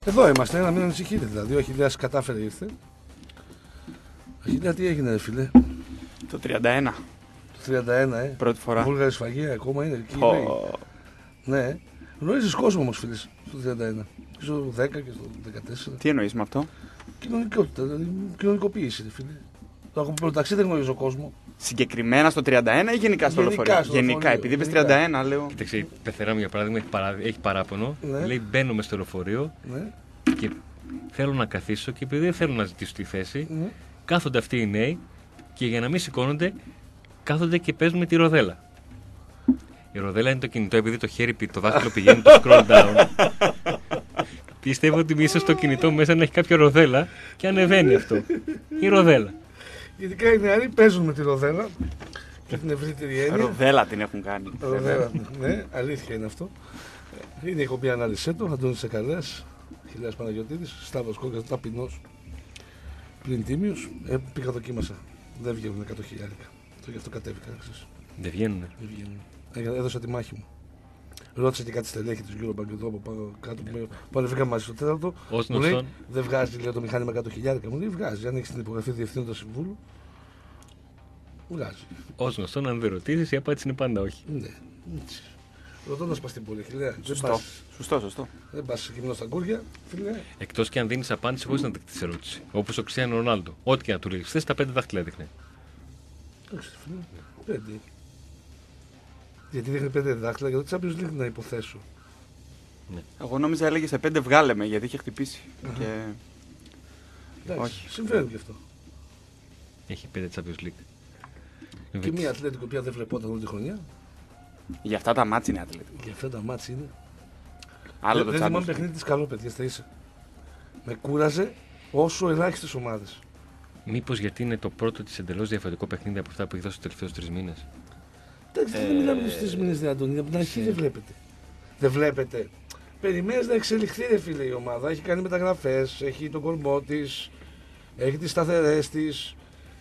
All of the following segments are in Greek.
Εδώ είμαστε, να μην ανησυχείτε δηλαδή. Ο Αχιλλέας κατάφερε, ήρθε. Αχιλλέα, τι έγινε, ρε φίλε? Το 31. Το 31, Πρώτη φορά. Βούλγαρη σφαγεία, ακόμα είναι εκεί. Ναι. Γνωρίζεις κόσμο όμως, φίλε, στο 31. Και στο 10 και στο 14. Τι εννοείς με αυτό? Κοινωνικότητα, δηλαδή κοινωνικοποίηση, ρε φίλε. Το έχω πει, ταξί δεν γνωρίζω κόσμο. Συγκεκριμένα στο 31 ή γενικά στο λεωφορείο? Γενικά, επειδή είπες 31, λέω. Κοίταξε, η πεθερά μου για παράδειγμα έχει παράπονο. Ναι. Λέει μπαίνουμε στο λεωφορείο και θέλω να καθίσω και επειδή δεν θέλω να ζητήσω τη θέση, κάθονται αυτοί οι νέοι και για να μην σηκώνονται, κάθονται και παίζουν με τη ροδέλα. Η ροδέλα είναι το κινητό, επειδή το χέρι, το δάχτυλο πηγαίνει το scroll down. Πιστεύω ότι μέσα στο κινητό μέσα να έχει κάποια ροδέλα και ανεβαίνει αυτό. Η ροδέλα. Ειδικά οι νεαροί παίζουν με τη ροδέλα και την ευρύτερη έννοια. Ροδέλα την έχουν κάνει. Ροδέλα, ναι, αλήθεια είναι αυτό. Είναι η εκπομπή ανάλυση του, Αντώνης Τσεκαλέας, Αχιλλέας Παναγιωτίδης, Σταύρος Κόκκας, ταπεινός, πλην τίμιος. Πήγα δοκίμασα. Δεν βγαίνουν 100 χιλιάρικα. Γι' αυτό κατέβηκα. Δεν βγαίνουνε. Έδωσα τη μάχη μου. Ρώτησα και κάτι στελέχη του Eurobank εδώ από πάνω κάτω που ανεβήκαμε μαζί στο τέταρτο. Μου λέει, δεν βγάζει, λέω, το μηχάνημα 100 χιλιάρικα. Μου λέει, βγάζει. Αν έχει την υπογραφή διευθύνοντα συμβούλου, βγάζει. Ως γνωστόν, αν δεν ρωτήσει, η απάντηση είναι πάντα όχι. Ναι. Ρωτώντας πας στην πόλη, Αχιλλέα. Σωστό. Δεν πας γυμνό στα κούρια, φίλε. Εκτός και αν δίνεις απάντηση χωρίς να δεχτείς ερώτηση. Όπως ο Κριστιάνο Ρονάλντο. Ό,τι και να του ρίξεις, τα 5 δάχτυλα δείχνει. Εντάξει, φίλε. 5. Γιατί δείχνει 5 δάχτυλα, γιατί το Champions League να υποθέσω. Ναι. Εγώ νόμιζα έλεγε σε 5 βγάλε με, γιατί είχε χτυπήσει. Και... Εντάξει, όχι. συμβαίνει και αυτό. Έχει 5 Champions League. Και μια Ατλέτικο που δεν βλεπόταν όλη τη χρονιά. Για αυτά τα μάτς είναι Ατλέτικο. Για αυτά τα μάτς είναι. Άλλο το δεν θυμάμαι παιχνίδι της καλό, παιδιά, θα είσαι. Με κούραζε όσο ελάχιστες ομάδες. Μήπως γιατί είναι το πρώτο της εντελώς διαφορετικό παιχνίδι από αυτά που έχει δώσει τους τελευταίους 3 μήνες. Εντάξει, δεν μιλάμε για τους 3 μήνες, δε Αντώνη, από την αρχή δεν βλέπετε. Δεν βλέπετε. Περιμένεις να εξελιχθεί, ρε φίλε, η ομάδα. Έχει κάνει μεταγραφές, έχει τον κορμό της, έχει τις σταθερές της.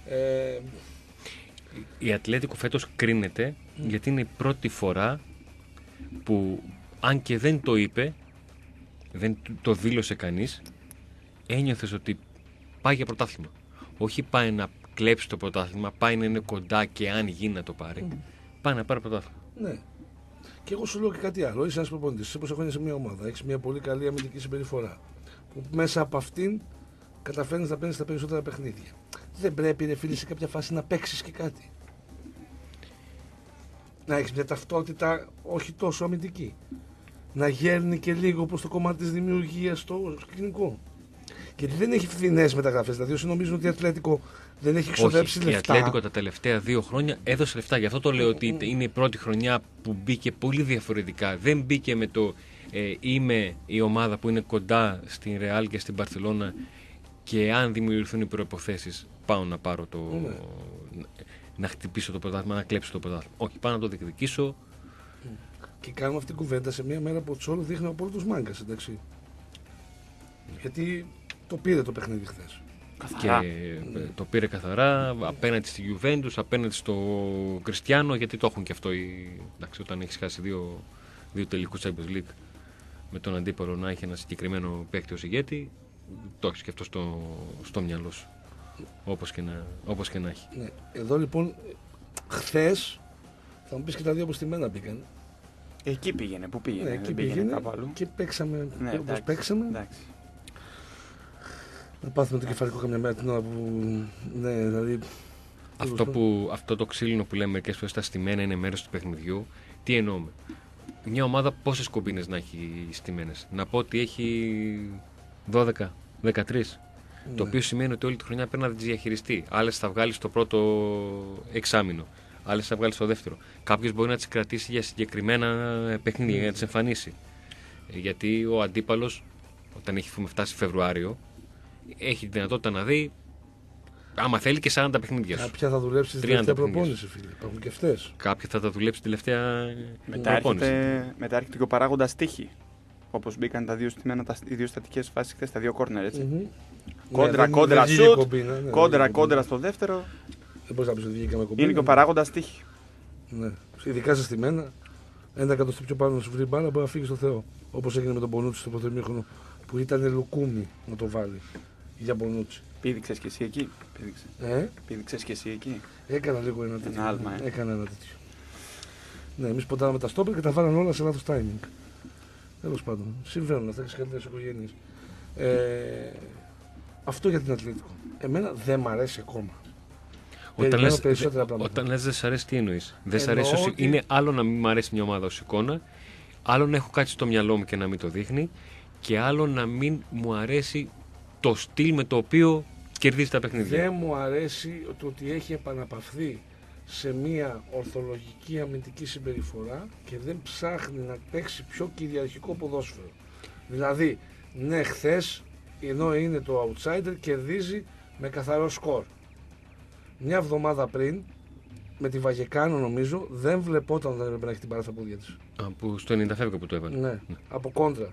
Η Ατλέτικο φέτος κρίνεται γιατί είναι η πρώτη φορά που, αν και δεν το είπε, δεν το δήλωσε κανείς, ένιωθες ότι πάει για πρωτάθλημα. Όχι πάει να κλέψει το πρωτάθλημα, πάει να είναι κοντά και αν γίνει να το πάρει. Πάει να πάρει πρωτάθλημα. Ναι. Και εγώ σου λέω και κάτι άλλο. Είσαι ένας προπονητής, όπως έχω σε μια ομάδα, έχεις μια πολύ καλή αμυντική συμπεριφορά. Που μέσα από αυτήν καταφέρνεις να παίρνεις τα περισσότερα παιχνίδια. Δεν πρέπει, ρε φίλε, σε κάποια φάση να παίξεις και κάτι. Να έχεις μια ταυτότητα όχι τόσο αμυντική. Να γέρνει και λίγο προς το κομμάτι της δημιουργίας στο σκηνικό. Γιατί δεν έχει φθηνές μεταγραφές. Δηλαδή, όσοι νομίζουν ότι η Ατλέτικο δεν έχει ξοδέψει λεφτά. Η Ατλέτικο τα τελευταία 2 χρόνια έδωσε λεφτά. Γι' αυτό το λέω ότι είναι η πρώτη χρονιά που μπήκε πολύ διαφορετικά. Δεν μπήκε με το είμαι η ομάδα που είναι κοντά στην Ρεάλ και στην Μπαρσελόνα και αν δημιουργηθούν οι προϋποθέσεις πάω να πάρω να χτυπήσω το πρωτάθλημα, να κλέψω το πρωτάθλημα. Όχι, πάω να το διεκδικήσω. Και κάνουμε αυτή την κουβέντα σε μια μέρα που ο Τσόλο δείχνει ο απόλυτος μάγκας, εντάξει. Γιατί το πήρε το παιχνίδι χθες. Και το πήρε καθαρά απέναντι στη Juventus, απέναντι στο Κριστιάνο, γιατί το έχουν και αυτό. Εντάξει, όταν έχεις χάσει δύο τελικούς Champions League με τον αντίπαλο να έχει ένα συγκεκριμένο παίκτη ως ηγέτη, το έχεις και αυτό στο μυαλό σου. Όπως και να έχει. Ναι. Εδώ λοιπόν, χθες, θα μου πεις και τα δύο αποστημένα πήγαν. Εκεί πήγαινε, πού πήγαινε, Ναι, εκεί πήγαινε κάπου αλλού. Και παίξαμε Ναι, όπως παίξαμε. Εντάξει. Να πάθουμε το κεφαλικό καμιά μέρα την ώρα που. Ναι, δηλαδή. Αυτό το ξύλινο που λέμε μερικές φορές τα στημένα είναι μέρος του παιχνιδιού. Τι εννοούμε? Μια ομάδα πόσες κομπίνες να έχει στημένες? Να πω ότι έχει 12, 13. Ναι. Το οποίο σημαίνει ότι όλη τη χρονιά πρέπει να τις διαχειριστεί. Άλλες θα βγάλει στο πρώτο εξάμηνο. Άλλες θα βγάλει στο δεύτερο. Κάποιος μπορεί να τις κρατήσει για συγκεκριμένα παιχνίδια, για να τις εμφανίσει. Γιατί ο αντίπαλος, όταν έχει φτάσει Φεβρουάριο, έχει τη δυνατότητα να δει, άμα θέλει, και 40 παιχνίδια. Κάποια θα δουλέψει στην τελευταία προπόνηση, φίλε. Υπάρχουν και αυτές. Κάποια θα τα δουλέψει την τελευταία προπόνηση. Μετά έρχεται και ο παράγοντας τύχη. Όπως μπήκαν οι δύο στατικές φάσεις χθες, τα δύο κόρνερ, έτσι. Κόντρα σουτ, κόντρα στο δεύτερο. Δεν μπορείς να πεις ότι βγήκαμε κομπίνα. Είναι και ο παράγοντας τύχη. Ναι. Ειδικά σε στημένα, 1 εκατοστό πιο πάνω να σου βρει μπάλα μπορεί να φύγει στο Θεό. Όπως έγινε με τον Πονούτσι στο πρώτο ημίχρονο που ήταν λουκούμι να το βάλει για Μπονούτσι. Πήδηξες και εσύ εκεί. Πήδηξες και εσύ εκεί. Έκανα λίγο ένα τέτοιο. Ένα άλμα, Έκανα ένα τέτοιο. Ναι, εμείς ποντάραμε τα στόπερ και τα βάλαν όλα σε λάθος timing. Τέλος πάντων, συμβαίνουν αυτά και σε καλύτερες οικογένειες. Αυτό για την Ατλέτικο. Εμένα δεν μ' αρέσει ακόμα. Όταν λες δεν σ' αρέσει, τι εννοείς? Δεν σ' αρέσει ότι... Είναι άλλο να μην μ' αρέσει μια ομάδα ως εικόνα, άλλο να έχω κάτι στο μυαλό μου και να μην το δείχνει, και άλλο να μην μου αρέσει το στυλ με το οποίο κερδίζει τα παιχνίδια. Δεν μου αρέσει το ότι έχει επαναπαυθεί σε μια ορθολογική αμυντική συμπεριφορά και δεν ψάχνει να παίξει πιο κυριαρχικό ποδόσφαιρο. Δηλαδή, ναι, χθες, ενώ είναι το outsider, κερδίζει με καθαρό σκορ. Μια εβδομάδα πριν, με τη Βαγεκάνο νομίζω, δεν βλεπόταν όταν έπρεπε να έχει την μπάλα στα πόδια της. Από στο 90 φεύγα που το έβαλε. Ναι, από κόντρα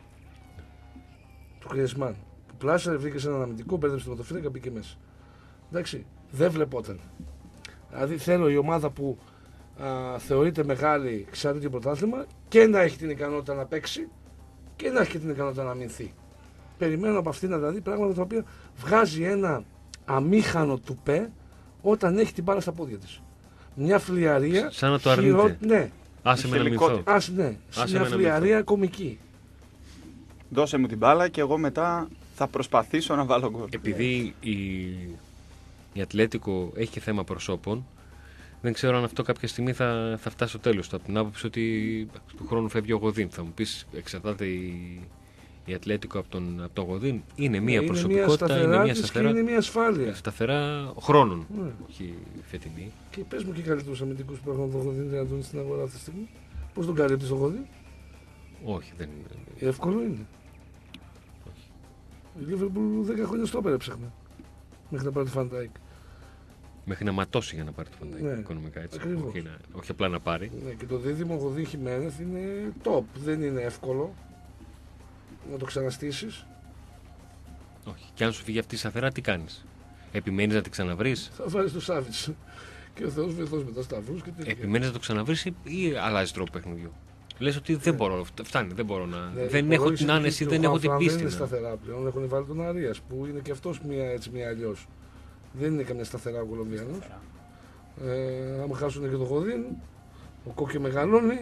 του Griezmann. Που πλάσαρε, βρήκε σε έναν αμυντικό, μπέρδεψε το ματοφύλακα, μπήκε μέσα. Εντάξει, δεν βλεπόταν. Δηλαδή θέλω η ομάδα που θεωρείται μεγάλη, ξέρει το πρωτάθλημα, και να έχει την ικανότητα να παίξει και να έχει και την ικανότητα να αμυνθεί. Περιμένω από αυτήν να δει πράγματα τα οποία βγάζει ένα αμήχανο τουπέ όταν έχει την μπάλα στα πόδια της. Μια φλιαρία. Σαν να το αρνείται. Ναι. Άσε με να μηνθώ. Ναι. Μια φλιαρία κομική. Δώσε μου την μπάλα και εγώ μετά θα προσπαθήσω να βάλω γκολ. Επειδή η Ατλέτικο έχει και θέμα προσώπων, δεν ξέρω αν αυτό κάποια στιγμή θα φτάσει στο τέλος του. Από την άποψη ότι του χρόνου φεύγει ο Γοδίν. Θα μου πεις, εξαρτάται η Ατλέτικο από τον Γοδίν. Είναι μια προσωπικότητα, είναι μια σταθερά. Είναι μια ασφάλεια. Σταθερά χρόνων. Όχι φετινή. Και πες μου και καλύτερους αμυντικούς που έχουν τον Γοδίν να δουν στην αγορά αυτή τη στιγμή. Πώς τον καλύπτει τον Γοδίν? Όχι, δεν είναι. Εύκολο είναι. Όχι. Η Liverpool 10 χρόνια στο ψάχνε. Μέχρι να πάρει το Φαντάικ. Μέχρι να ματώσει για να πάρει το Φαντάικ. Ναι, οικονομικά έτσι. Όχι απλά να πάρει. Ναι, και το δίδυμο Γοδίν Χιμένεθ είναι top. Δεν είναι εύκολο να το ξαναστήσεις. Όχι. Και αν σου φύγει αυτή η σταθερά, τι κάνεις? Επιμένεις να την ξαναβρεις? Θα βάλεις το Σάβιτς. Και ο Θεός βοηθός με τα σταυρούς και τέτοια. Επιμένεις να το ξαναβρεις ή αλλάζει τρόπο παιχνιδιού? Λες ότι δεν μπορώ, φτάνει, δεν μπορώ να. Ναι, δεν έχω την άνεση, δεν έχω την πίστη. Δεν είναι σταθερά πλέον. Έχουν βάλει τον Αρίας που είναι και αυτός μία αλλιώς. Δεν είναι καμιά σταθερά ο Κολομβιανός. Άμα χάσουν και το Γοδίν, ο Κόκκι μεγαλώνει.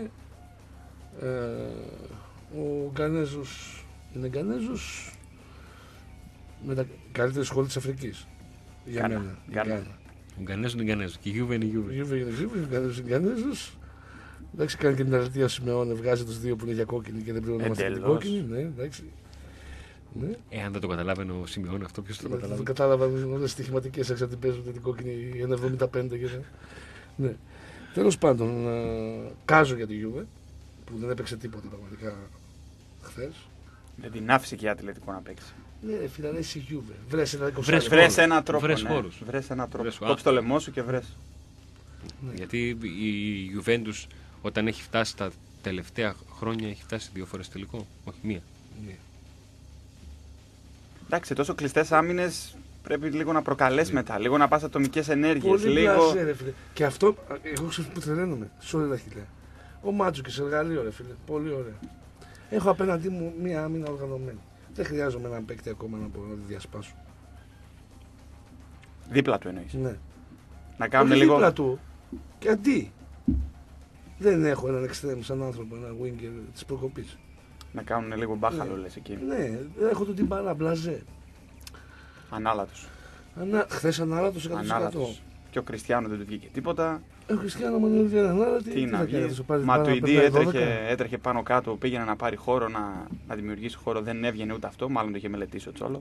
Ο Γκανέζος είναι Γκανέζος με τα καλύτερη σχολή της Αφρικής. Για μένα. Ο Γκανέζος είναι Γκανέζος και η Γιούβε είναι η Γιούβε. Η Γιούβε είναι η Γκανέζος είναι Γκανέζος. Εντάξει, κάνει και την αρετία ο Σιμεώνε, βγάζει τους δύο που είναι για κόκκινη και δεν πρέπει να είμαστε την κόκκινη. Ναι, εντάξει. Ναι. Αν δεν το καταλάβαινε ο Σιμεώνε αυτό, ποιος το καταλάβαινε? Το κατάλαβαν όλες τις στοιχηματικές έξω την παίζουν την κόκκινη 1,75 και ναι. Τέλος πάντων, κάζω για τη Γιούβε που δεν έπαιξε τίποτα πραγματικά χθες. Δεν την άφησε και η Ατλέτικο να παίξει. Ναι, φίλε, είναι η Γιούβε. Βρες έναν τρόπο. Βρες έναν τρόπο. Κόψε το λαιμό σου και βρες. Ναι. Γιατί η Γιουβέντους όταν έχει φτάσει τα τελευταία χρόνια έχει φτάσει 2 φορές τελικό, όχι μία. Ναι. Εντάξει, τόσο κλειστές άμυνες πρέπει λίγο να προκαλέσει μετά, λίγο να πας ατομικές ενέργειες. Πολύ πλάσαι, ρε φίλε. Και αυτό, εγώ ξέρω που τρελαίνομαι. Σ' τα χιλιά. Ο Μάτσουκης, εργαλείο, ρε φίλε. Πολύ ωραία. Έχω απέναντί μου μία άμυνα οργανωμένη. Δεν χρειάζομαι έναν παίκτη ακόμα να μπορώ να τη διασπάσω. Δίπλα του εννοείς? Ναι. Να κάνουμε λίγο. Δίπλα του. Και αντί. Δεν έχω έναν extreme σαν άνθρωπο, ένα winger της προκοπής. Να κάνουν λίγο μπάχαλο, λες εκεί. Ναι, έχω τον τυμπάρα μπλαζέ. Ανάλατος. Χθες ανάλατος 100%. Ανάλατος. Και ο Κριστιάνο δεν του βγήκε τίποτα. Ο Κριστιάνο μου δεν βγήκε ανάλατη. Τι να βγει. Μα του Ιντή έτρεχε πάνω κάτω, πήγαινε να πάρει χώρο, να δημιουργήσει χώρο. Δεν έβγαινε ούτε αυτό, μάλλον το είχε μελετήσει ο Τσόλο.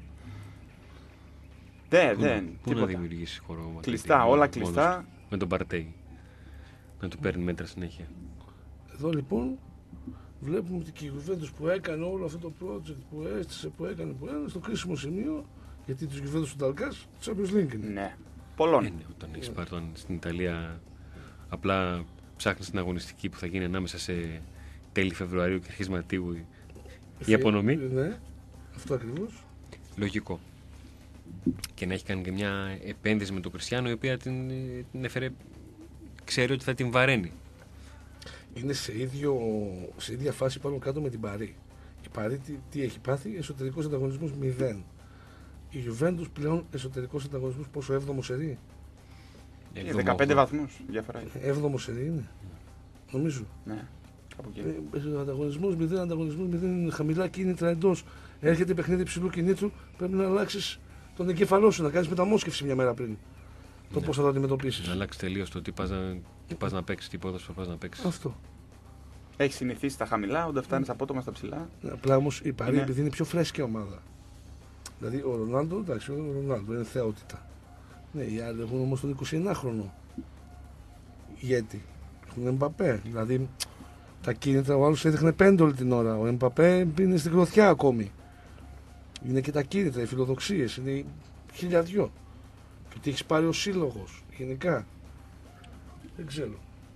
Πού να δημιουργήσει χώρο? Κλειστά, όλα κλειστά. Με τον Παρτέι. Να του παίρνει μέτρα συνέχεια. Εδώ λοιπόν βλέπουμε ότι και η Γιουβέντους που έκανε όλο αυτό το project που έστησε, που έκανε στο κρίσιμο σημείο, γιατί τους Γιουβέντους του Νταλκάς, του Champions League είναι. Ναι, πολλών. Όταν έχεις πάρει στην Ιταλία, απλά ψάχνεις την αγωνιστική που θα γίνει ανάμεσα σε τέλη Φεβρουαρίου και αρχές Μαρτίου η απονομή. Ναι, αυτό ακριβώς. Λογικό. Και να έχει κάνει και μια επένδυση με τον Κριστιάνο, η οποία την έφερε, ξέρει ότι θα την βαραίνει. Είναι σε ίδια φάση πάνω κάτω με την Παρί. Η Πάρη τι έχει πάθει, εσωτερικός ανταγωνισμός 0. Η Juventus πλέον εσωτερικός ανταγωνισμός πόσο, 7ο σερί. 15 βαθμούς διαφορά. 7ο σερί είναι. Νομίζω. Ναι. Ανταγωνισμός 0 είναι χαμηλά κίνητρα εντός. Έρχεται παιχνίδι υψηλού κινήτρου, πρέπει να αλλάξεις τον εγκέφαλό σου, να κάνεις μεταμόσχευση μια μέρα πριν. Το πώς θα το αντιμετωπίσεις. Να αλλάξει τελείως το τι πας να παίξεις, τι ποδόσφαιρο πας να παίξεις. Αυτό. Έχει συνηθίσει στα χαμηλά, όταν φτάνει απότομα στα ψηλά. Απλά όμως η Παρί, επειδή είναι πιο φρέσκια ομάδα. Δηλαδή ο Ρονάλντο, εντάξει, ο Ρονάλντο είναι θεότητα. Ναι, οι άλλοι έχουν όμως τον 21χρονο ηγέτη. Έχουν Εμπαπέ. Δηλαδή τα κίνητρα, ο άλλος έδειχνε 5 όλη την ώρα. Ο Εμπαπέ είναι στην γροθιά ακόμη. Είναι και τα κίνητρα, οι φιλοδοξίες, είναι χιλιαδιό. Και τι έχεις πάρει ο σύλλογος, γενικά. Δεν ξέρω.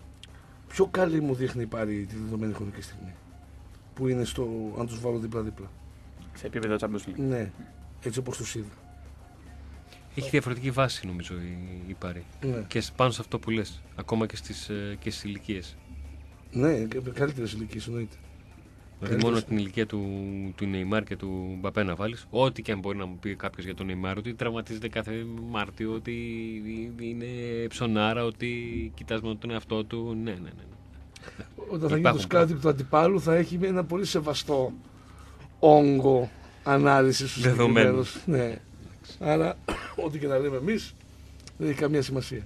Πιο καλή μου δείχνει πάρει τη δεδομένη χρονική στιγμή. Που είναι στο, αν τους βάλω δίπλα-δίπλα. Σε επίπεδο Champions League. Ναι, έτσι όπως τους είδα. Έχει διαφορετική βάση νομίζω η Πάρη. Ναι. Και πάνω σε αυτό που λες, ακόμα και στις ηλικίες. Ναι, καλύτερες ηλικίες εννοείται. Δηλαδή μόνο την ηλικία του Νεϊμάρ και του Μπαπέ να βάλεις, ό,τι και αν μπορεί να μου πει κάποιος για τον Νεϊμάρ, ότι τραυματίζεται κάθε Μάρτιο, ότι είναι ψωνάρα, ότι κοιτάζει μόνο τον εαυτό του. Ναι. Όταν θα γίνει το σκάουτι του αντιπάλου θα έχει ένα πολύ σεβαστό όγκο ανάλυσης στους συγκεκριμένους. Ναι. Άρα, ό,τι και να λέμε εμείς, δεν έχει καμία σημασία.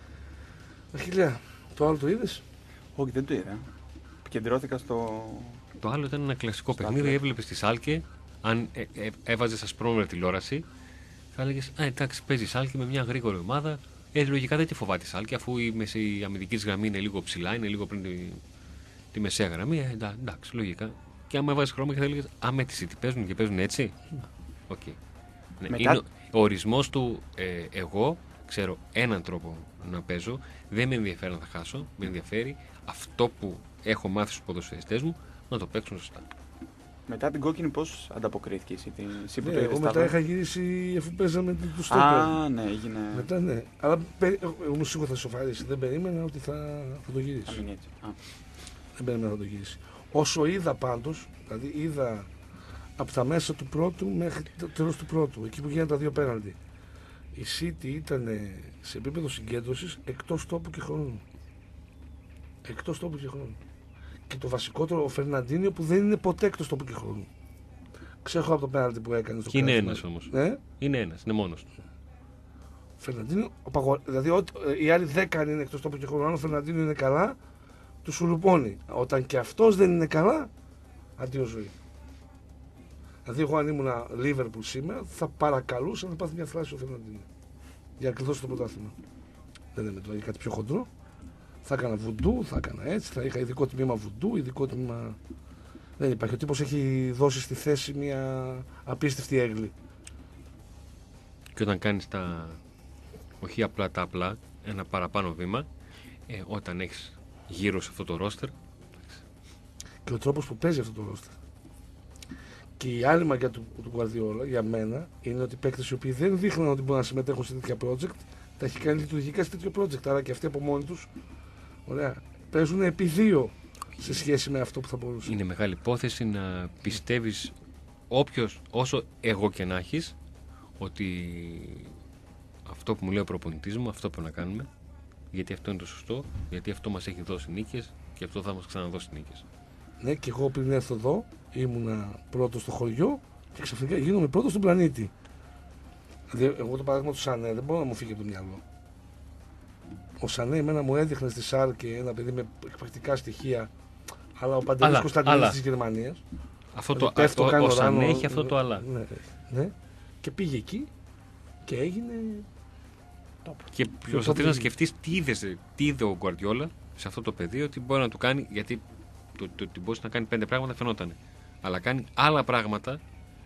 Αχιλλέα, το άλλο το είδες? Όχι, δεν το είδα. Κεντρώθηκα στο... Το άλλο ήταν ένα κλασικό παιχνίδι. Έβλεπες τη Σάλκε, αν έβαζες ασπρόμερη τηλεόραση, θα έλεγες εντάξει, παίζει Σάλκε με μια γρήγορη ομάδα. Λογικά δεν τη φοβάται η Σάλκε, αφού η αμυντική γραμμή είναι λίγο ψηλά, είναι λίγο πριν τη μεσαία γραμμή. Εντάξει, λογικά. Και άμα έβαζες χρώμα και θα έλεγες με τη City παίζουν και παίζουν έτσι. Okay. Ναι, είναι ο ορισμός του εγώ ξέρω έναν τρόπο να παίζω, δεν με ενδιαφέρει να θα χάσω, με ενδιαφέρει αυτό που έχω μάθει στους ποδοσφαιριστές μου να το παίξουν σωστά. Μετά την κόκκινη πώς ανταποκρίθηκε εσύ που το εγώ μετά είχα γυρίσει αφού παίζαμε του στόπερ. Ναι, έγινε. Μετά ναι. Αλλά εγώ σίγουρα θα σοφαρίσει. Δεν περίμενα ότι θα το γυρίσει. Δεν περίμενα να το γυρίσει. Όσο είδα πάντως, δηλαδή είδα από τα μέσα του πρώτου μέχρι το τέλος του πρώτου, εκεί που γίνανε τα δύο πέναλτι. Η City ήταν σε επίπεδο συγκέντρωσης εκτός τόπου και χρόνου. Εκτός τόπου και χρόνου. Και το βασικότερο, ο Φερναντίνιο που δεν είναι ποτέ εκτός τόπου και χρόνου. Ξέρω από το πέναλτι που έκανε στο είναι ένας όμως. Είναι ένας, είναι μόνος του. Φερναντίνιο, δηλαδή οι άλλοι 10 είναι εκτός τόπου και χρόνου. Αν ο Φερναντίνιο είναι καλά, του σουρουπώνει. Όταν και αυτός δεν είναι καλά, αντίο ζωή. Δηλαδή, εγώ αν ήμουν Liverpool σήμερα, θα παρακαλούσα να πάθει μια θλάση ο Φερναντίνιο για να κλειδώσει το πρωτάθλημα. Δεν είναι τώρα κάτι πιο χοντρό. Θα έκανα βουντού, θα έκανα έτσι, θα είχα ειδικό τμήμα βουντού, ειδικό τμήμα. Δεν υπάρχει. Ο τύπος έχει δώσει στη θέση μια απίστευτη έγκλη. Και όταν κάνεις όχι απλά τα απλά, ένα παραπάνω βήμα, όταν έχεις γύρω σε αυτό το ρόστερ. Και ο τρόπος που παίζει αυτό το ρόστερ. Και η άλλη μαγιά του Guardiola για μένα είναι ότι οι παίκτες οι οποίοι δεν δείχνουν ότι μπορούν να συμμετέχουν σε τέτοια project, τα έχει κάνει λειτουργικά σε τέτοιο project. Άρα και αυτοί από μόνοι τους παίζουν επί δύο σε σχέση με αυτό που θα μπορούσε. Είναι μεγάλη υπόθεση να πιστεύεις όσο εγώ και να έχεις, ότι αυτό που μου λέει ο προπονητής μου, αυτό πρέπει να κάνουμε, γιατί αυτό είναι το σωστό, γιατί αυτό μας έχει δώσει νίκες και αυτό θα μας ξαναδώσει νίκες. Ναι, και εγώ πριν έρθω εδώ ήμουνα πρώτος στο χωριό και ξαφνικά γίνομαι πρώτος στον πλανήτη. Δηλαδή, εγώ το παράδειγμα του Σανέ δεν μπορώ να μου φύγει από το μυαλό. Ο Σανέ εμένα μου έδειχνε στη Σάλκε ένα παιδί με εκπληκτικά στοιχεία, αλλά ο Παντελής Κωνσταντινίδης της Γερμανίας. Ο Σανέ έχει αυτό το αλλά. Ναι, και πήγε εκεί και έγινε. Και προσπαθείς να σκεφτείς τι είδε ο Γκουαρδιόλα σε αυτό το πεδίο, ότι μπορεί να του κάνει, γιατί ότι μπορεί να κάνει 5 πράγματα φαινότανε. Αλλά κάνει άλλα πράγματα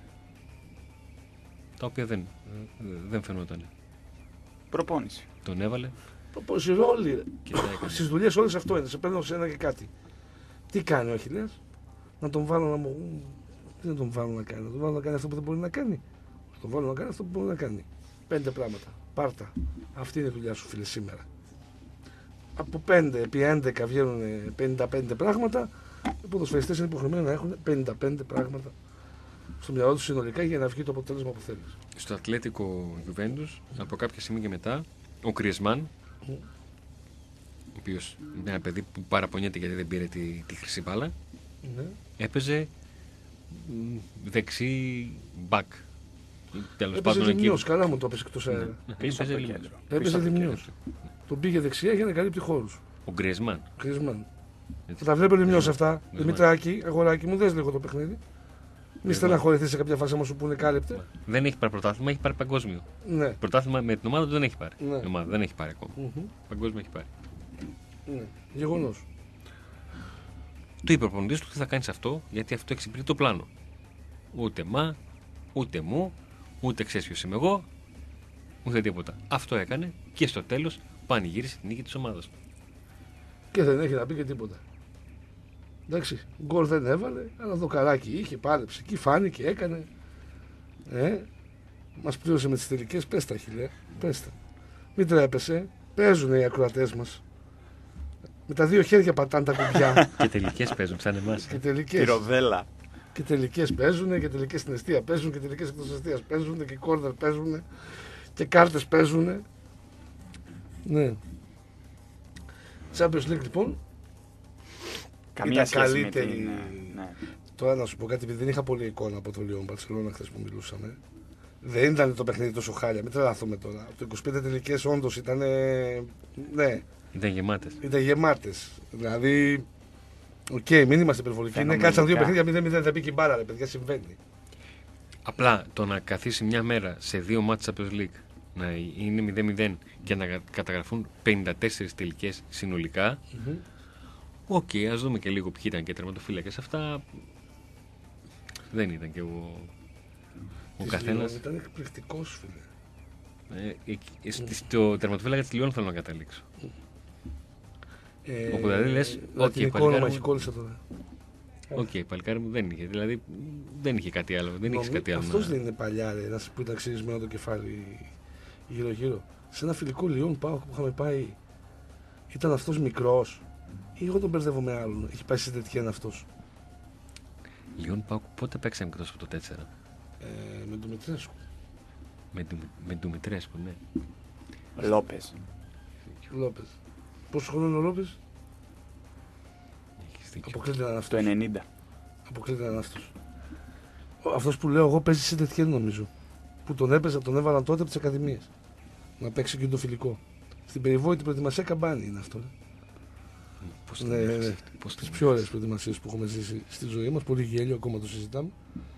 τα οποία δεν φαινότανε. Προπόνηση. Τον έβαλε. Προπόνηση ρόλη. Στις δουλειές όλες αυτό είναι. Σε παίρνω σε ένα και κάτι. Τι κάνει ο Αχιλλέας? Να τον βάλω να μου. Τι να τον βάλω να κάνει? Να τον βάλω να κάνει αυτό που δεν μπορεί να κάνει. Να τον βάλω να κάνει αυτό που μπορεί να κάνει. 5 πράγματα. Πάρτα. Αυτή είναι η δουλειά σου, φίλε, σήμερα. Από 5 επί 11 βγαίνουν 55 πράγματα. Οι ποδοσφαιριστές είναι υποχρεωμένοι να έχουν 55 πράγματα στο μυαλό τους συνολικά για να βγει το αποτέλεσμα που θέλεις. Στο Ατλέτικο Γιουβέντους, από κάποια στιγμή και μετά, ο Γκριεσμάν, ο οποίος είναι ένα παιδί που παραπονιέται γιατί δεν πήρε τη χρυσή μπάλα, έπαιζε δεξί μπακ. Έπαιζε Δημιός, καλά μου το έπαιζε εκτός αέρα. Έπαιζε Δημιός. Τον πήγε δεξιά για να καλύπτει χώρους. Ο Γκριεσμάν. Θα τα βλέπει ο Δημιός αυτά. Δημητράκη, αγοράκι μου, δες λίγο το παιχνίδι. Μη στεναχωρηθείς σε κάποια φάση να σου πούνε κάλυπτε. Δεν έχει πάρει πρωτάθλημα, έχει πάρει παγκόσμιο. Ναι. Πρωτάθλημα με την ομάδα του δεν έχει πάρει. Ναι. Η ομάδα δεν έχει πάρει ακόμα. Παγκόσμιο έχει πάρει. Ναι. Γεγονός. Του είπε ο προπονητής του τι θα κάνεις αυτό, γιατί αυτό εξυπηρετεί το πλάνο. Ούτε ούτε μου, ούτε ξέρεις ποιος είμαι εγώ, ούτε τίποτα. Αυτό έκανε και στο τέλος πανηγύρισε την νίκη της ομάδας του. Και δεν έχει να πει και τίποτα. Εντάξει, γκολ δεν έβαλε, αλλά δοκαράκι είχε, πάλεψε. Εκεί φάνηκε, έκανε. Μας πλήρωσε με τις τελικές, πες τα χιλέ, πες τα. Μην τρέπεσαι, παίζουν οι ακροατές μας. Με τα δύο χέρια πατάνε τα κουμπιά. Και τελικές παίζουν σαν εμάς. Και τελικές. Τη ροδέλα. Και τελικές παίζουν, και τελικές στην εστία παίζουν, και τελικές εκτός εστίας παίζουν, και κόρνερ παίζουν, και κάρτες παίζουν. Ναι. Champions League λοιπόν. Καμία σχέση καλύτερη. με την... Ναι. Τώρα να σου πω κάτι, επειδή δεν είχα πολύ εικόνα από το Λιόν Μπαρσελόνα χθες που μιλούσαμε. Δεν ήταν το παιχνίδι τόσο χάλια, μην τρελαθούμε τώρα. Το 25 τελικές όντως ήταν. Ναι. Ήταν γεμάτες. Ήταν γεμάτες. Δηλαδή. Οκ, μην είμαστε υπερβολικοί. Ναι, κάτσαν δύο παιχνίδια 0-0, δεν μπήκε η μπάρα, ρε παιδιά, συμβαίνει. Απλά το να καθίσει μια μέρα σε δύο μάτς Champions League να είναι 0-0 και να καταγραφούν 54 τελικές συνολικά. Οκ, ας δούμε και λίγο ποιοι ήταν και τερματοφύλακες. Αυτά δεν ήταν και ο καθένας. Ήταν εκπληκτικός, φίλε. Στο τερματοφύλακα της Λιόν θέλω να καταλήξω. Όπου δηλαδή λες, οκ, παλικάρι μου δεν είχε. Δηλαδή δεν είχε κάτι άλλο. Δεν είχε κάτι άλλο. Αυτός δεν είναι παλιά, ρε, ένας που ήταν ξυρισμένο το κεφάλι γύρω-γύρω. Σε ένα φιλικό Λιόν Πάοκ που είχαμε πάει, ήταν αυτός μικρός. Ή εγώ τον μπερδεύω με άλλον. Έχει πάει σε τέτοια αυτός. Λιόν Πάοκ πότε παίξαμε εκτός από το 4? Με τον Μητρέσκου. Με τον Μητρέσκου, ναι. Λόπες. Πόσο χρόνο είναι ο Λόπες? Αποκλείται να είναι αυτός. Το 90. Αποκλείται να είναι αυτός. Αυτός που λέω εγώ παίζει σε τέτοια νομίζω. Που τον έπαιζε, τον έβαλαν τότε από τις ακαδημίες. Να παίξει και το φιλικό. Στην περιβόητη προετοιμασία καμπάνι είναι αυτό. Πώς τις πιο ωραίες προετοιμασίες που έχουμε ζήσει στη ζωή μας. Πολύ γέλιο, ακόμα το συζητάμε.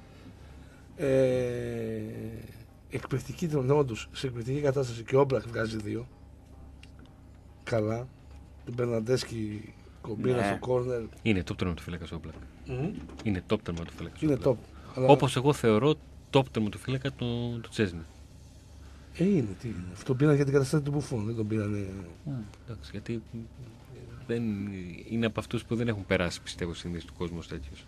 Εκπληκτική όντως, σε εκπληκτική κατάσταση και ο Όμπλακ βγάζει δύο. Καλά. Τον Μπερναντέσκι κομπίνα στο κόρνερ. Είναι top τερματοφύλακας ο Όμπλακ. Είναι top τερματοφύλακας. Είναι top. Όπως εγώ θεωρώ top τερματοφύλακα του Τσέσνη. Είναι, τι είναι. Αυτό τον πήραν για την καταστάση του Μπουφόν. Δεν τον πήραν. Εντάξει, γιατί δεν είναι από αυτούς που δεν έχουν περάσει, πιστεύω, συνήθως του κόσμου τέτοιους.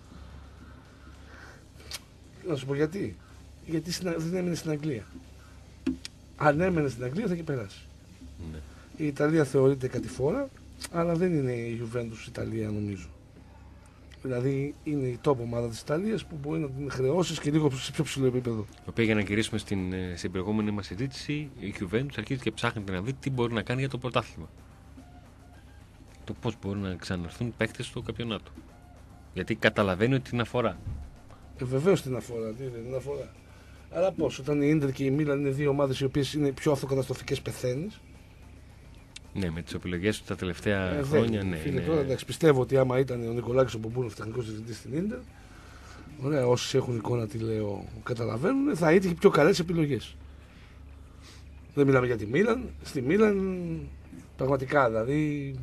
Να σου πω γιατί. Γιατί δεν έμεινε στην Αγγλία. Αν έμενε στην Αγγλία θα είχε περάσει. Ναι. Η Ιταλία θεωρείται κατηφόρα, αλλά δεν είναι η Juventus Ιταλία νομίζω. Δηλαδή είναι η top ομάδα της Ιταλίας που μπορεί να την χρεώσεις και λίγο σε πιο ψηλό επίπεδο. Οπότε για να γυρίσουμε στην προηγούμενη μας συζήτηση, η Juventus αρχίζει και ψάχνει να δει τι μπορεί να κάνει για το πρωτάθλημα. Το πώς μπορούν να ξαναρθούν παίκτες στο καμπιονάτο. Γιατί καταλαβαίνει ότι την αφορά. Βεβαίως την αφορά. Την αφορά. Αλλά πώς, όταν η Ίντερ και η Μίλαν είναι δύο ομάδες οι οποίες είναι πιο αυτοκαταστροφικές, πεθαίνεις. Ναι, με τις επιλογές του τα τελευταία χρόνια. Ναι, φίλε, τώρα εντάξει, πιστεύω ότι άμα ήταν ο Νικολάκης ο Μπουμπούνοφ τεχνικός διευθυντής στην Ίντερ, ωραία, όσοι έχουν εικόνα τι λέω, καταλαβαίνουν, θα είχε πιο καλές επιλογές. Δεν μιλάμε για τη Μίλαν. Στη Μίλαν πραγματικά δηλαδή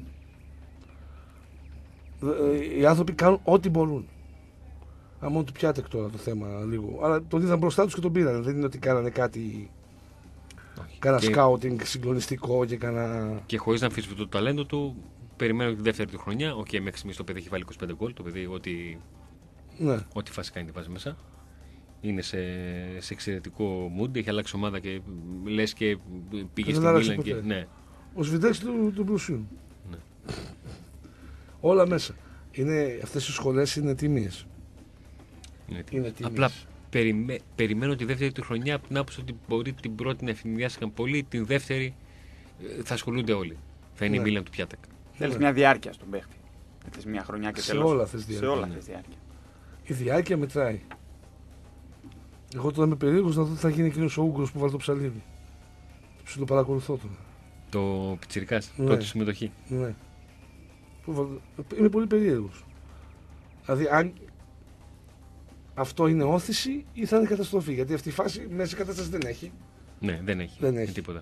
οι άνθρωποι κάνουν ό,τι μπορούν. Αν μόνο του πιάτε τώρα το θέμα λίγο. Αλλά τον είδαν μπροστά τους και τον πήραν. Δεν είναι ότι κάνανε κάτι. Κάνα σκάουτινγκ συγκλονιστικό και κάνα. Και χωρίς να αμφισβητώ το ταλέντο του, περιμένω τη δεύτερη του χρονιά. Μέχρι στιγμής το παιδί έχει βάλει 25 γκολ. Το παιδί, ό,τι φάση κάνει τη βάζει μέσα. Είναι σε εξαιρετικό mood. Έχει αλλάξει ομάδα και λες και πήγε στην Μίλαν. Και... Ναι. Ο Σβιντέξ του Μπρουσίου. Ναι. Όλα μέσα. Αυτές οι σχολές είναι τίμιες. Είναι τίμιες. Απλά περιμένω τη δεύτερη του χρονιά από την άποψη ότι μπορεί την πρώτη να ευνηδιάστηκαν πολύ, την δεύτερη θα ασχολούνται όλοι. Θα είναι η Μίλαν του Πιάτεκ. Θέλεις μια διάρκεια στον παίχτη. Θες μια χρονιά και τέλος. Σε όλα θες διάρκεια. Η διάρκεια μετράει. Εγώ τώρα είμαι περίεργος να δω τι θα γίνει εκείνος ο Ούγκρος που βάλει το ψαλίδι. Το παρακολουθώ τώρα. Το πιτσιρικάς, πρώτη συμμετοχή. Ναι. Είμαι πολύ περίεργος. Δηλαδή αν αυτό είναι όθηση ή θα είναι καταστροφή. Γιατί αυτή η φάση μέσα κατάσταση δεν έχει. Ναι, δεν έχει. Τίποτα.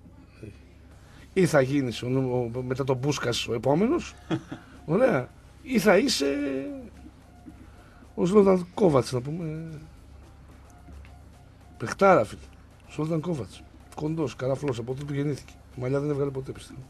Ή θα γίνεις μετά τον Μπούσκας ο επόμενος. Ωραία. Ή θα είσαι ο Ζλόταν Κόβατς, να πούμε. Παιχτάρα, φίλε. Ζλόταν Κόβατς. Κοντός, καραφλός, από τότε που γεννήθηκε. Μαλλιά δεν έβγαλε ποτέ, πιστεύω.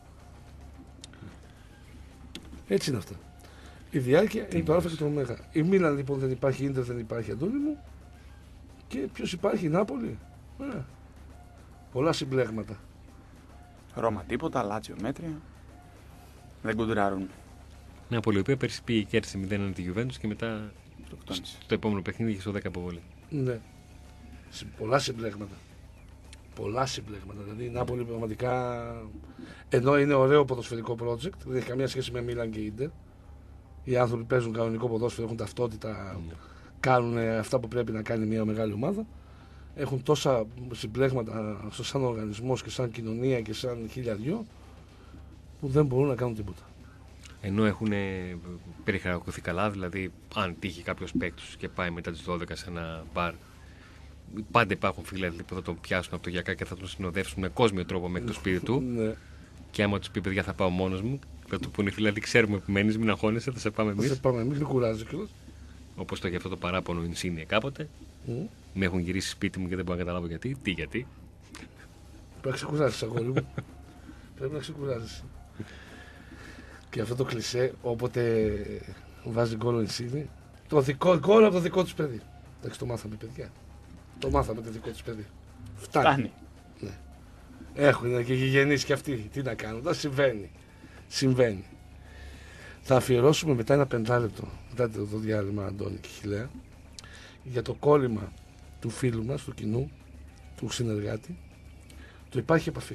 Έτσι είναι αυτά. Η διάρκεια είναι το Α και το Ω. Η Μίλαν λοιπόν δεν υπάρχει, Ίντερ δεν υπάρχει, Αντώνη μου. Και ποιος υπάρχει, η Νάπολη. Πολλά συμπλέγματα. Ρώμα τίποτα, Λάτσιο μέτρια. Δεν κοντράρουν. Νάπολη, η οποία πέρσι πήγε και κέρδισε 0-1 τη Juventus και μετά το επόμενο παιχνίδι είχε στο 10 αποβολή. Ναι. Πολλά συμπλέγματα. Πολλά συμπλέγματα. Δηλαδή η Νάπολη πραγματικά. Ενώ είναι ωραίο ποδοσφαιρικό project, δεν έχει καμία σχέση με Μίλαν και Ίντερ. Οι άνθρωποι παίζουν κανονικό ποδόσφαιρο, έχουν ταυτότητα, κάνουν αυτά που πρέπει να κάνει μια μεγάλη ομάδα. Έχουν τόσα συμπλέγματα σαν οργανισμός και σαν κοινωνία και σαν χιλιαδιό που δεν μπορούν να κάνουν τίποτα. Ενώ έχουν περιχαρακωθεί καλά, δηλαδή αν τύχει κάποιος παίκτης και πάει μετά τις 12 σε ένα μπαρ, πάντα υπάρχουν φίλοι που θα τον πιάσουν από το γιακά και θα τον συνοδεύσουν με κόσμιο τρόπο μέχρι το σπίτι του. Ναι. Και άμα τους πει παιδιά θα πάω μόνος μου, θα του πούνε φίλοι, ξέρουμε που μένεις, μην αγχώνεσαι, θα σε πάμε εμείς. Θα σε πάμε εμείς, μην κουράζει κιόλας. Όπως το γι' αυτό το παράπονο Ινσίνιε κάποτε. Με έχουν γυρίσει σπίτι μου και δεν μπορώ να καταλάβω γιατί. Τι γιατί. Πρέπει να ξεκουράζεις, αγόρι μου. Πρέπει να ξεκουράζεις. Και αυτό το κλισέ, όποτε βάζει γκολ ο Ινσίνιε, το δικό γκολ από το δικό τους παιδί. Εντάξει, το μάθαμε, παιδιά. Το μάθαμε το δικό τους παιδί. Φτάνει. Ναι. Έχουν και γηγενείς και αυτοί. Τι να κάνουν, τώρα συμβαίνει. Θα αφιερώσουμε μετά ένα 5 λεπτό, μετά το διάλειμμα, Αντώνη και Χιλέα, για το κόλλημα του φίλου μας, του κοινού, του συνεργάτη, το υπάρχει επαφή.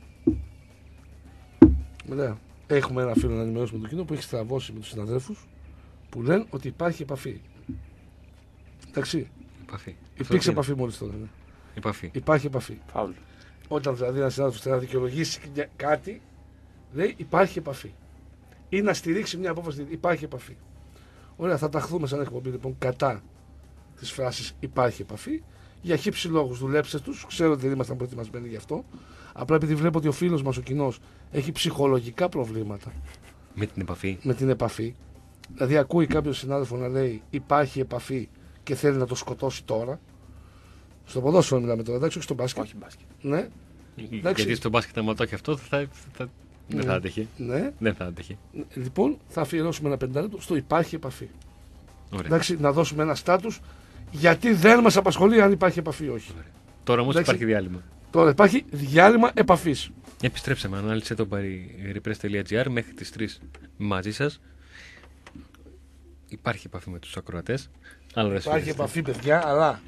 Μετά έχουμε ένα φίλο να ενημερώσουμε το κοινό που έχει στραβώσει με τους συναδέλφους που λένε ότι υπάρχει επαφή. Εντάξει. Υπήρξε επαφή μόλις τώρα. Ναι. Υπάρχει επαφή. Φάουλ. Όταν δηλαδή ένα συνάδελφος θέλει να δικαιολογήσει κάτι, λέει υπάρχει επαφή. Ή να στηρίξει μια απόφαση, υπάρχει επαφή. Ωραία, θα ταχθούμε σαν εκπομπή λοιπόν κατά τις φράσεις υπάρχει επαφή. Για χύψη λόγους, δουλέψτε τους. Ξέρω ότι δεν ήμασταν προετοιμασμένοι γι' αυτό. Απλά επειδή βλέπω ότι ο φίλος μας ο κοινός έχει ψυχολογικά προβλήματα. Με την επαφή. Δηλαδή ακούει κάποιο συνάδελφο να λέει υπάρχει επαφή και θέλει να το σκοτώσει τώρα. Στο ποδόσφαιρο μιλάμε τώρα, εντάξει, όχι στο μπάσκετ. Όχι μπάσκετ. Ναι. Γιατί στο μπάσκετ άμα το έχει αυτό δεν θα άντεχε. Ναι. Δεν θα άντεχε. Λοιπόν, θα αφιερώσουμε ένα 5 λεπτό στο υπάρχει επαφή. Ωραία. Εντάξει, να δώσουμε ένα στάτους γιατί δεν μας απασχολεί αν υπάρχει επαφή ή όχι. Ωραία. Τώρα όμως υπάρχει διάλειμμα. Τώρα υπάρχει διάλειμμα επαφής. Επιστρέψαμε. Ανάλυση το parirepress.gr μέχρι τις 3 μαζί σας. Υπάρχει επαφή με τους ακροατές. Υπάρχει επαφή, παιδιά, αλλά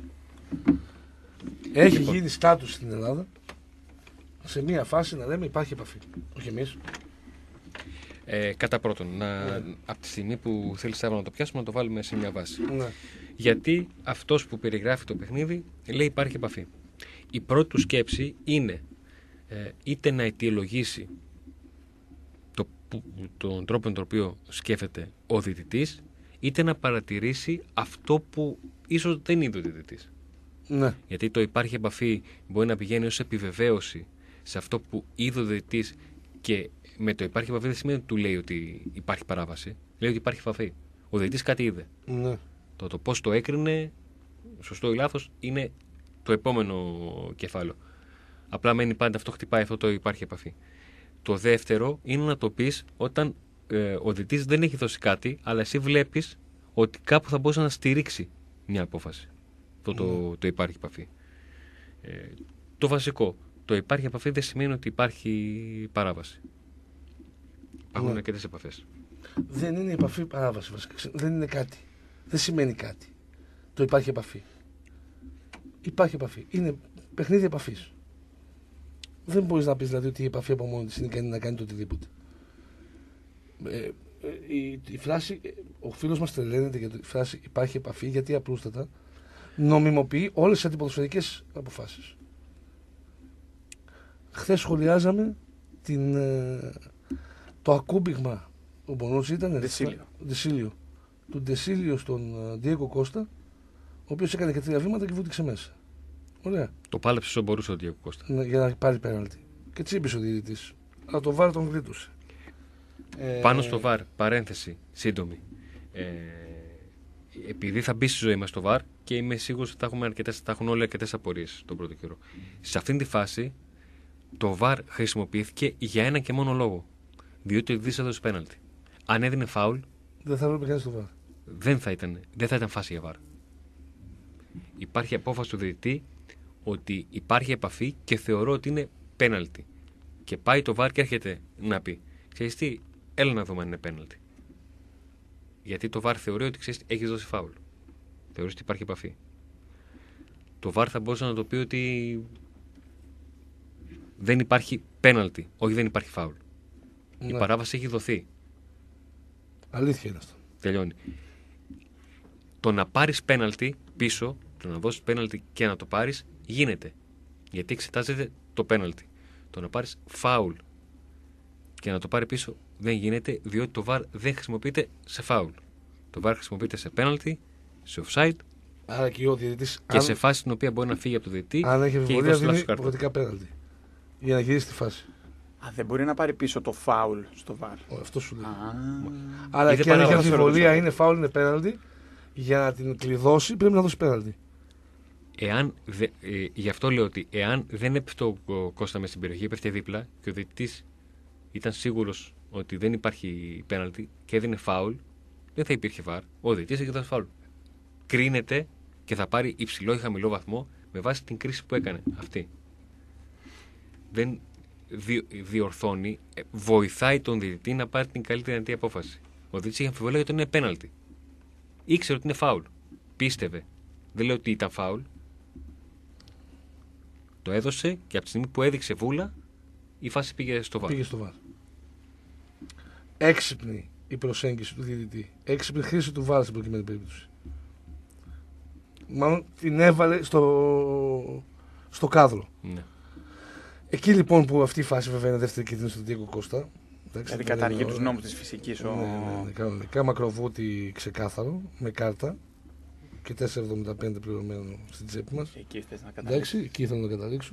έχει γίνει στάτους στην Ελλάδα σε μία φάση να λέμε υπάρχει επαφή. Όχι εμείς. Κατά πρώτον, από τη στιγμή που θέλεις να το πιάσουμε, να το βάλουμε σε μια βάση. Ναι. Γιατί αυτός που περιγράφει το παιχνίδι λέει υπάρχει επαφή. Η πρώτη του σκέψη είναι είτε να αιτιολογήσει τον τρόπο με τον οποίο σκέφτεται ο διαιτητής, είτε να παρατηρήσει αυτό που ίσως δεν είδε ο διαιτητής. Ναι. Γιατί το υπάρχει επαφή μπορεί να πηγαίνει ως επιβεβαίωση σε αυτό που είδε ο διαιτητής και με το υπάρχει επαφή δεν σημαίνει ότι του λέει ότι υπάρχει παράβαση. Λέει ότι υπάρχει επαφή. Ο διαιτητής κάτι είδε. Ναι. Το πώς το έκρινε, σωστό ή λάθος, είναι το επόμενο κεφάλαιο. Απλά μένει πάντα αυτό, χτυπάει αυτό το υπάρχει επαφή. Το δεύτερο είναι να το πεις όταν ο διαιτητής δεν έχει δώσει κάτι, αλλά εσύ βλέπεις ότι κάπου θα μπορούσε να στηρίξει μια απόφαση. Το υπάρχει επαφή. Το βασικό. Το υπάρχει επαφή δεν σημαίνει ότι υπάρχει παράβαση. Υπάρχουν αρκετές επαφές. Δεν είναι επαφή παράβαση βασικά. Δεν είναι κάτι. Δεν σημαίνει κάτι. Το υπάρχει επαφή. Υπάρχει επαφή. Είναι παιχνίδι επαφής. Δεν μπορείς να πεις δηλαδή ότι η επαφή από μόνη της είναι ικανή να κάνει το οτιδήποτε. Η φράση, ο φίλος μας τρελαίνεται για τη φράση υπάρχει επαφή, γιατί απλούστατα νομιμοποιεί όλες τις αντιποδοσφαιρικές αποφάσεις. Χθες σχολιάζαμε το ακούμπηγμα, ο Μπονούτσι ήταν Ντεσίλιο. Του Ντεσίλιο στον Ντιέγκο Κώστα, ο οποίος έκανε και 3 βήματα και βούτυξε μέσα. Ωραία. Το πάλεψε όσο μπορούσε ο Ντιέγκο Κώστα. Ναι, για να πάρει πέναλτι. Και τσίπησε ο διαιτητής. Αλλά το βάρ τον γλίτωσε. Πάνω στο βάρ, παρένθεση σύντομη. Επειδή θα μπει στη ζωή μας το βάρ και είμαι σίγουρος ότι θα έχουν όλοι αρκετές απορίες τον πρώτο καιρό. Σε αυτήν τη φάση το βάρ χρησιμοποιήθηκε για ένα και μόνο λόγο. Διότι ο διαιτητής έδωσε πέναλτι. Αν έδινε φάουλ, δεν θα έπρεπε κανείς το βάρ. Δεν θα ήταν φάση για βάρ. Υπάρχει απόφαση του διαιτητή ότι υπάρχει επαφή και θεωρώ ότι είναι πέναλτι. Και πάει το βάρ και έρχεται να πει: ξέρεις τι, έλα να δούμε αν είναι πέναλτι. Γιατί το βάρ θεωρεί ότι έχεις δώσει φάουλ. Θεωρείς ότι υπάρχει επαφή. Το βάρ θα μπορούσε να το πει ότι δεν υπάρχει πέναλτι, όχι δεν υπάρχει φάουλ. Ναι. Η παράβαση έχει δοθεί. Αλήθεια είναι αυτό. Τελειώνει. Το να πάρεις πέναλτι πίσω, το να δώσεις πέναλτι και να το πάρεις, γίνεται. Γιατί εξετάζεται το πέναλτι. Το να πάρεις φάουλ και να το πάρει πίσω δεν γίνεται, διότι το VAR δεν χρησιμοποιείται σε φάουλ. Το VAR χρησιμοποιείται σε πέναλτι, σε offside. Άρα και ο διαιτητής, και σε φάση στην οποία μπορεί να φύγει από το διαιτητή. Αν έχει εμβολία, δίνει υποχρεωτικά πέναλτι. Για να γυρίσει τη φάση. Δεν μπορεί να πάρει πίσω το φάουλ στο VAR. Αυτό σου λέει. Άρα και αν έχει αμφιβολία, είναι φάουλ, είναι πέναλτι. Για να την κλειδώσει πρέπει να δώσει πέναλτι. Γι' αυτό λέω ότι εάν δεν έπεφτε ο Κώστα μες στην περιοχή, έπεφτε δίπλα και ο διαιτητής ήταν σίγουρος ότι δεν υπάρχει πέναλτι και έδινε φάουλ, δεν θα υπήρχε VAR. Ο διαιτητής έχει δώσει φάουλ. Κρίνεται και θα πάρει υψηλό ή χαμηλό βαθμό με βάση την κρίση που έκανε αυτή. Δεν διορθώνει, βοηθάει τον διαιτητή να πάρει την καλύτερη δυνατή απόφαση. Ο διαιτητής είχε αμφιβολία γιατί είναι πέναλτι. Ήξερε ότι είναι φάουλ. Πίστευε. Δεν λέω ότι ήταν φάουλ. Το έδωσε και από τη στιγμή που έδειξε βούλα, η φάση πήγε στο VAR. Πήγε στο VAR. Έξυπνη η προσέγγιση του διαιτητή. Έξυπνη χρήση του VAR στην προκειμένη περίπτωση. Μάλλον την έβαλε στο κάδρο. Ναι. Εκεί λοιπόν που αυτή η φάση βέβαια είναι δεύτερη κίτρινη στον Ντιέγκο Κώστα. Δηλαδή καταργεί τους νόμους της φυσικής. Ναι, κανονικά μακροβούτι ξεκάθαρο, με κάρτα και 4,75 πληρωμένο στην τσέπη μας. Εκεί θες να καταλήξω. Εντάξει, εκεί θέλω να καταλήξω.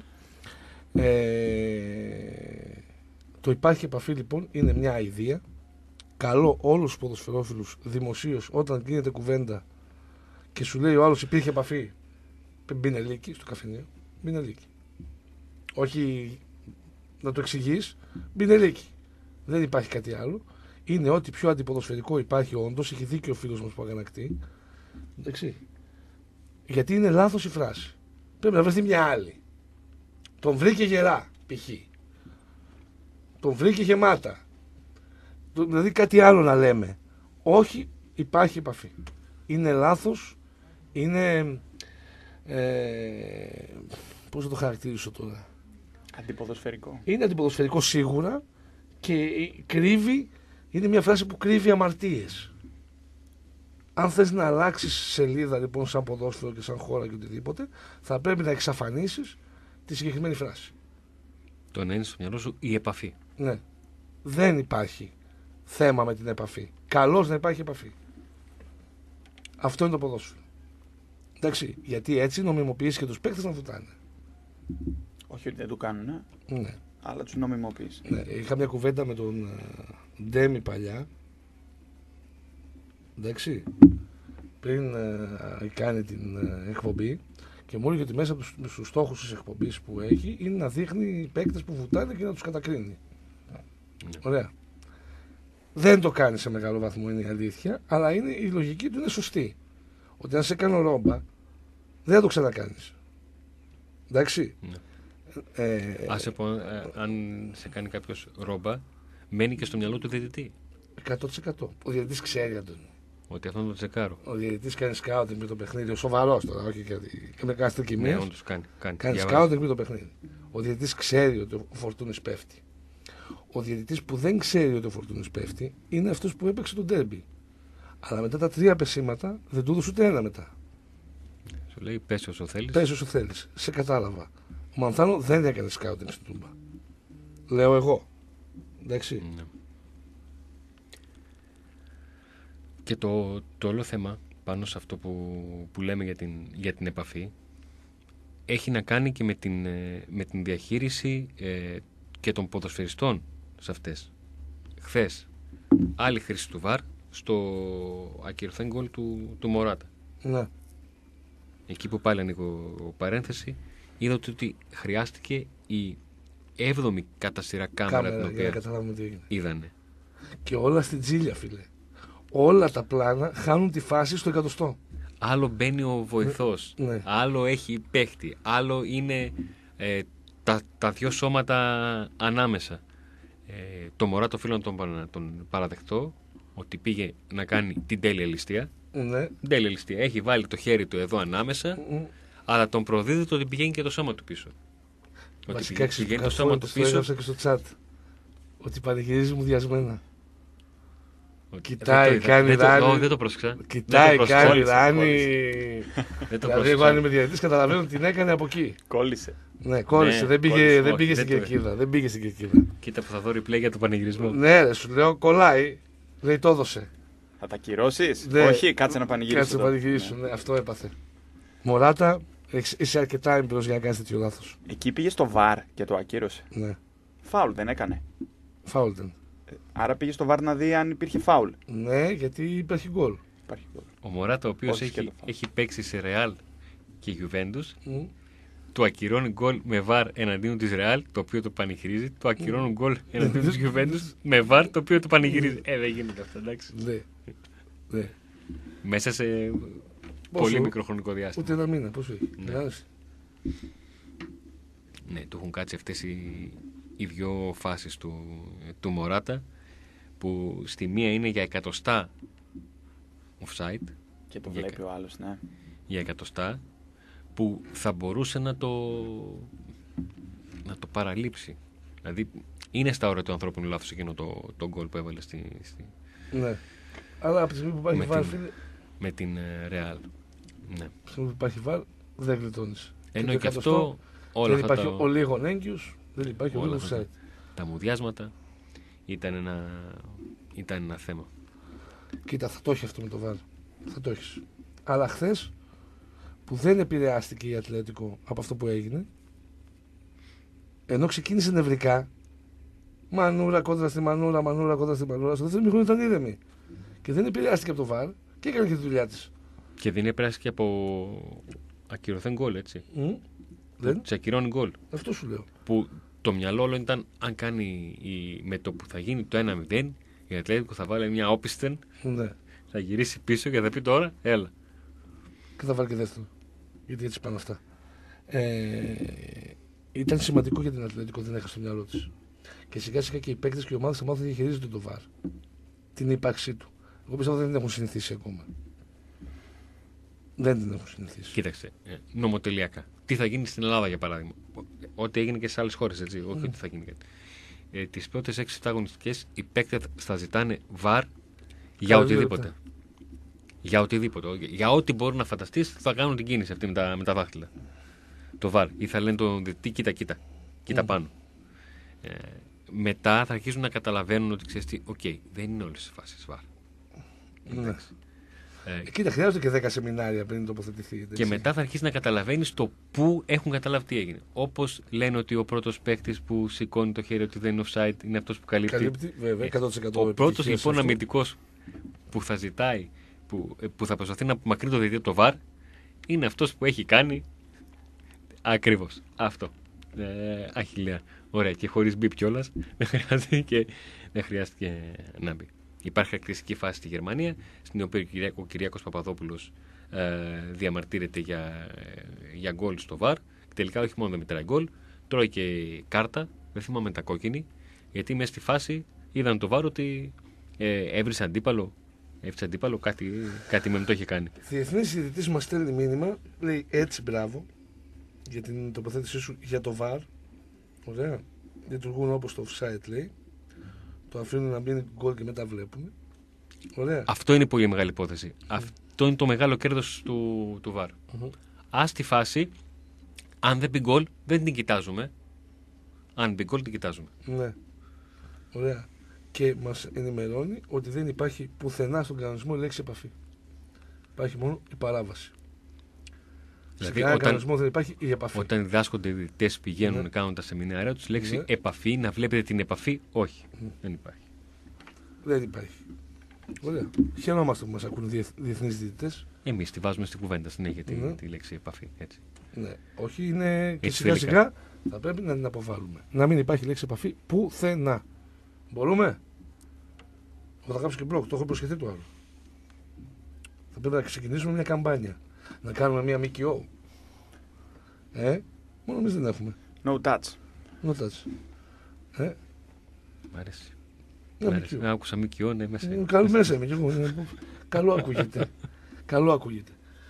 Το υπάρχει επαφή λοιπόν είναι μια αηδία. Καλώ όλους τους ποδοσφαιρόφιλους δημοσίως όταν γίνεται κουβέντα και σου λέει ο άλλος υπήρχε επαφή, μπίνε λύκη στο καφενείο, μπίνε λύκη. Όχι να το εξηγείς, μπίνε λύκη. Δεν υπάρχει κάτι άλλο. Είναι ό,τι πιο αντιποδοσφαιρικό υπάρχει όντως. Έχει δίκιο ο φίλος μας που αγανακτεί. Εντάξει. Γιατί είναι λάθος η φράση. Πρέπει να βρεθεί μια άλλη. Τον βρήκε γερά, π.χ. Τον βρήκε γεμάτα. Δηλαδή κάτι άλλο να λέμε. Όχι, υπάρχει επαφή. Είναι λάθος. Είναι... πώς θα το χαρακτηρίσω τώρα. Αντιποδοσφαιρικό. Είναι αντιποδοσφαιρικό σίγουρα. Και κρύβει, είναι μια φράση που κρύβει αμαρτίες. Αν θες να αλλάξεις σελίδα λοιπόν σαν ποδόσφαιρο και σαν χώρα και οτιδήποτε, θα πρέπει να εξαφανίσεις τη συγκεκριμένη φράση. Το να είναι στο μυαλό σου η επαφή. Ναι. Δεν υπάρχει θέμα με την επαφή. Καλώς να υπάρχει επαφή. Αυτό είναι το ποδόσφαιρο. Εντάξει, γιατί έτσι νομιμοποιείς και τους παίκτες να βουτάνε. Όχι ότι δεν το κάνουν, ναι. Αλλά τους νομιμοποιείς. Ναι, είχα μια κουβέντα με τον Ντέμι παλιά. Εντάξει. Πριν κάνει την εκπομπή και μου έλεγε ότι μέσα από τους στόχους της εκπομπής που έχει είναι να δείχνει παίκτες που βουτάνε και να τους κατακρίνει. Ωραία. Δεν το κάνει σε μεγάλο βαθμό, είναι η αλήθεια, αλλά είναι, η λογική του είναι σωστή. Ότι αν σε κάνω ρόμπα, δεν θα το ξανακάνεις. Εντάξει. Αν σε κάνει κάποιος ρόμπα, μένει και στο μυαλό του διαιτητή. 100%. Ο διαιτητής ξέρει, Αντώνη. Ότι αυτό είναι το τσεκάρω. Ο διαιτητής κάνει σκάουτινγκ με το παιχνίδι. Ο σοβαρός τώρα, όχι γιατί. Και με κάνει τρικυμίες. Ναι, όντως Κάνει σκάουτινγκ με το παιχνίδι. Ο διαιτητής ξέρει ότι ο Φορτούνης πέφτει. Ο διαιτητής που δεν ξέρει ότι ο Φορτούνης πέφτει είναι αυτός που έπαιξε το ντέρμπι. Αλλά μετά τα 3 πεσήματα δεν του έδωσε ούτε ένα μετά. Σου λέει πες όσο θέλεις. Πες όσο θέλεις. Σε κατάλαβα. Ο Μανθάνο δεν έκανε σκάουτινγκ στην Τούμπα. Λέω εγώ. Εντάξει. Ναι. Και το όλο θέμα πάνω σε αυτό που λέμε για την επαφή έχει να κάνει και με την διαχείριση και των ποδοσφαιριστών σε αυτές. Χθες άλλη χρήση του VAR στο ακυρωθέν γκολ του Μωράτα. Ναι. Εκεί που πάλι ανοίγω παρένθεση, είδατε ότι χρειάστηκε η 7η κατά σειρά κάμερα την οποία είδανε. Και όλα στην τζίλια, φίλε. Όλα τα πλάνα χάνουν τη φάση στο 100. Άλλο μπαίνει ο βοηθός, ναι. Άλλο έχει παίχτη, άλλο είναι τα δύο σώματα ανάμεσα. Το Μωράτο οφείλω να τον παραδεχτώ ότι πήγε να κάνει την τέλεια ληστεία. Ναι. Τέλεια ληστεία. Έχει βάλει το χέρι του εδώ ανάμεσα, αλλά τον προδίδεται ότι πηγαίνει και το σώμα του πίσω. Βασικά ότι πηγαίνει το σώμα του πίσω. Και στο chat ότι πανηγυρίζει μουδιασμένα. Κοιτάει, κάνει ράνι. Δεν το πρόσεξα. Κοιτάει, κάνει ράνι. Δηλαδή, εγώ αν είμαι διαιτητής καταλαβαίνω ότι την έκανε από εκεί. Κόλλησε. Ναι, κόλλησε. Δεν πήγε στην κερκίδα. Κοίτα που θα δω replay για το πανηγυρισμό. Ναι, ρε, σου λέω κολλάει. Δεν το έδωσε. Θα τα κυρώσεις? Ναι. Όχι, κάτσε να πανηγυρίσουν. Κάτσε να πανηγυρίσουν. Ναι, αυτό έπαθε. Μωράτα, είσαι αρκετά έμπειρος για να κάνεις τέτοιο λάθος. Εκεί πήγε στο VAR και το ακύρωσε. Ναι. Φάουλ δεν έκανε. Φάουλ δεν. Άρα πήγε στο VAR να δει αν υπήρχε φάουλ. Ναι, γιατί υπάρχει γκολ. Ο Μωράτα, ο οποίος έχει παίξει σε Real και Juventus, του ακυρώνει γκολ με VAR εναντίον της Real, το οποίο το πανηγυρίζει. Του ακυρώνουν γκολ εναντίον της Juventus με VAR, το οποίο το πανηγυρίζει. Δεν γίνεται αυτό, εντάξει. Ναι. Μέσα σε πολύ μικρό χρονικό διάστημα. Ούτε ένα μήνα, πόσο έχει. Ναι, του έχουν κάτσει αυτές οι δύο φάσεις του Μωράτα, που στη μία είναι για εκατοστά offside. Και το βλέπει ο άλλος, ναι. Για εκατοστά, που θα μπορούσε να το παραλείψει. Δηλαδή είναι στα όρια του ανθρώπινου λάθος εκείνο το γκολ που έβαλε Ναι. Αλλά από τη στιγμή που υπάρχει βάρ, φίλε. Με την Real. Ναι. Από τη στιγμή που υπάρχει βάρ, δεν γλιτώνεις. Ενώ και αυτό, όλα δεν αυτά υπάρχει ο λίγον έγκυος, δεν υπάρχει ο λίγον offside. Τα μουδιάσματα ήταν ένα θέμα. Κοίτα, θα το έχει αυτό με το βάρ. Θα το έχεις. Αλλά χθες, που δεν επηρεάστηκε η Ατλέτικο από αυτό που έγινε, ενώ ξεκίνησε νευρικά, μανούρα κόντρα στη μανούρα, στο δεύτερο μήχρονο ήταν ήρεμη. Και δεν επηρεάστηκε από το βάρ και έκανε και τη δουλειά της. Και δεν επηρεάστηκε από ακυρωθέν γκολ, έτσι. Δεν. Σε ακυρώνει γκολ. Αυτό σου λέω. Που το μυαλό όλο ήταν, αν κάνει με το που θα γίνει το 1-0, η Ατλέτικο θα βάλει μια όπισθεν, ναι. Θα γυρίσει πίσω και θα πει τώρα, έλα. Και θα βάλει και δεύτερο. Γιατί έτσι πάνε αυτά. Ήταν σημαντικό για την Ατλέτικο, δεν έχασε στο μυαλό της. Και σιγά σιγά και οι παίκτες και οι ομάδες θα μάθουν να διαχειρίζονται το VAR. Την ύπαρξή του. Εγώ πιστεύω δεν την έχουν συνηθίσει ακόμα. Δεν την έχουν συνηθίσει. Κοίταξε, νομοτελειακά. Τι θα γίνει στην Ελλάδα, για παράδειγμα. Ό,τι έγινε και σε άλλες χώρες, έτσι. Όχι ότι θα γίνει κάτι. Τις πρώτες 6-7 αγωνιστικές οι παίκτες θα ζητάνε VAR για οτιδήποτε. Για οτιδήποτε. Για ό,τι μπορούν να φανταστείς θα κάνουν την κίνηση αυτή με τα δάχτυλα. Το VAR. Ή θα λένε τον διαιτητή, κοίτα πάνω. Μετά θα αρχίσουν να καταλαβαίνουν ότι ξέρεις τι, δεν είναι όλες οι φάσεις VAR. Ναι. Κοίτα, χρειάζονται και 10 σεμινάρια πριν τοποθετηθεί. Και μετά θα αρχίσει να καταλαβαίνεις το πού έχουν καταλάβει τι έγινε. Όπως λένε ότι ο πρώτος παίκτης που σηκώνει το χέρι ότι δεν είναι offside είναι αυτός που καλύπτει. Καλύπτει, βέβαια, 100%. Ο πρώτος λοιπόν αμυντικός που θα ζητάει, που θα προσπαθεί να απομακρύνει το διαιτητή από το VAR, είναι αυτός που έχει κάνει ακριβώς αυτό. Αχιλλέα. Ωραία, και χωρίς μπιπ κιόλας. Δεν χρειάστηκε να μπει. Υπάρχει χαρακτηριστική φάση στη Γερμανία, στην οποία ο Κυριάκος Παπαδόπουλος διαμαρτύρεται για γκολ στο VAR. Τελικά όχι μόνο δεν μετράει γκολ, τρώει και κάρτα, δεν θυμάμαι τα κόκκινη, γιατί μέσα στη φάση είδαν το VAR ότι έβρισε αντίπαλο. Κάτι με το είχε κάνει. Διεθνής διαιτητής μας στέλνει μήνυμα, λέει έτσι μπράβο για την τοποθέτησή σου για το VAR. Ωραία. Λειτουργούν όπως το offside λέει. Το αφήνουν να μπει γκολ και μετά βλέπουμε. Ωραία. Αυτό είναι πολύ μεγάλη υπόθεση. Αυτό είναι το μεγάλο κέρδος του VAR. Ας τη φάση, αν δεν μπει γκολ, δεν την κοιτάζουμε. Αν μπει γκολ, την κοιτάζουμε. Ναι. Ωραία. Και μας ενημερώνει ότι δεν υπάρχει πουθενά στον κανονισμό η λέξη επαφή. Υπάρχει μόνο η παράβαση. Δηλαδή, σε κανονισμό δεν υπάρχει η επαφή. Όταν διδάσκονται οι διαιτητές πηγαίνουν να κάνουν τα σεμινάρια τους, λέξη επαφή, να βλέπετε την επαφή, όχι. Δεν υπάρχει. Δεν υπάρχει. Ωραία. Χαιρόμαστε που μας ακούν διεθνείς διαιτητές. Εμείς τη βάζουμε στην κουβέντα συνέχεια τη λέξη επαφή. Έτσι. Ναι. Όχι, είναι και σιγά σιγά θα πρέπει να την αποβάλουμε. Να μην υπάρχει λέξη επαφή πουθενά. Μπορούμε. Εγώ θα κάψω και blog, το έχω προσχεθεί το άλλο. Θα πρέπει να ξεκινήσουμε μια καμπάνια. Να κάνουμε μια ΜΚΟ. Μόνο εμείς δεν έχουμε. No touch. No touch. Μ' αρέσει. Άκουσα ΜΚΟ, ναι, μέσα. Μέσα είμαι κι εγώ. Καλό ακούγεται. Καλό ακούγεται.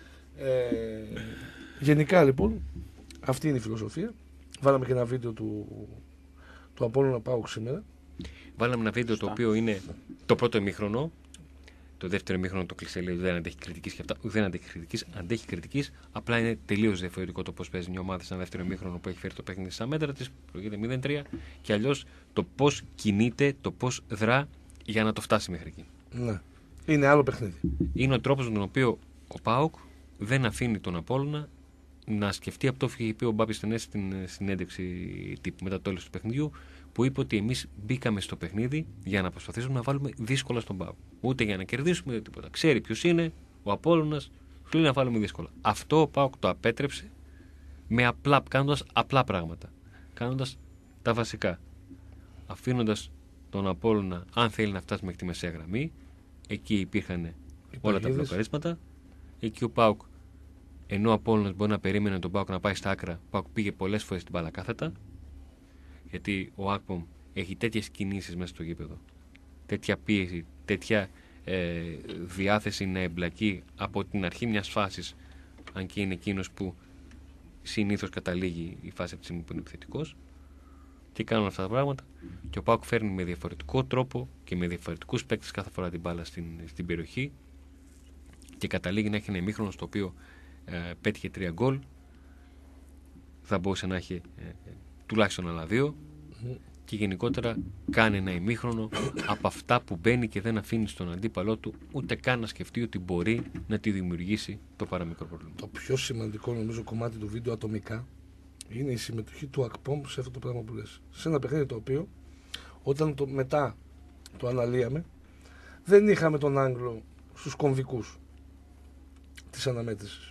Γενικά λοιπόν, αυτή είναι η φιλοσοφία. Βάλαμε και ένα βίντεο του Απόλλωνα ΠΑΟΚ σήμερα. Βάλαμε ένα βίντεο το οποίο είναι το πρώτο ημίχρονο. Το δεύτερο ημίχρονο το κλεισέ λέει δεν αντέχει κριτικής και αυτά. Δεν αντέχει κριτικής, αντέχει κριτικής. Απλά είναι τελείως διαφορετικό το πώς παίζει μια ομάδα σε ένα δεύτερο ημίχρονο που έχει φέρει το παιχνίδι στα μέτρα της, προηγείται 0-3, και αλλιώς το πώς κινείται, το πώς δρά για να το φτάσει μέχρι εκεί. Ναι. Είναι άλλο παιχνίδι. Είναι ο τρόπος με τον οποίο ο ΠΑΟΚ δεν αφήνει τον Απόλλωνα να σκεφτεί. Από το είχε πει ο Μπάπης Στενές στην συνέντευξη τύπου μετά το τέλος του παιχνιδιού, που είπε ότι εμείς μπήκαμε στο παιχνίδι για να προσπαθήσουμε να βάλουμε δύσκολα στον ΠΑΟΚ. Ούτε για να κερδίσουμε ούτε τίποτα. Ξέρει ποιος είναι ο Απόλλωνας, σου λέει να βάλουμε δύσκολα. Αυτό ο ΠΑΟΚ το απέτρεψε κάνοντας απλά πράγματα. Κάνοντας τα βασικά. Αφήνοντας τον Απόλλωνα, αν θέλει να φτάσει μέχρι τη μεσαία γραμμή, εκεί υπήρχαν όλα τα μπλοκαρίσματα. Εκεί ο ΠΑΟΚ, ενώ ο Απόλλωνας μπορεί να περίμενε τον ΠΑΟΚ να πάει στα άκρα, ο ΠΑΟΚ πήγε πολλές φορές την μπάλα κάθετα. Γιατί ο Ακπομ έχει τέτοιες κινήσεις μέσα στο γήπεδο, τέτοια πίεση, τέτοια διάθεση να εμπλακεί από την αρχή μιας φάσης, αν και είναι εκείνος που συνήθως καταλήγει η φάση από τη στιγμή που είναι επιθετικός, και κάνουν αυτά τα πράγματα. Και ο ΠΑΟΚ φέρνει με διαφορετικό τρόπο και με διαφορετικούς παίκτες κάθε φορά την μπάλα στην περιοχή και καταλήγει να έχει ένα ημίχρονο στο οποίο πέτυχε 3 γκολ. Θα μπορούσε να έχει τουλάχιστον άλλα 2 και γενικότερα κάνει ένα ημίχρονο από αυτά που μπαίνει και δεν αφήνει στον αντίπαλό του ούτε καν να σκεφτεί ότι μπορεί να τη δημιουργήσει το παραμικρό πρόβλημα. Το πιο σημαντικό νομίζω κομμάτι του βίντεο ατομικά είναι η συμμετοχή του Ακπομ σε αυτό το πράγμα που λες. Σε ένα παιχνίδι το οποίο όταν μετά το αναλύαμε δεν είχαμε τον Άγγλο στους κομβικούς της αναμέτρησης.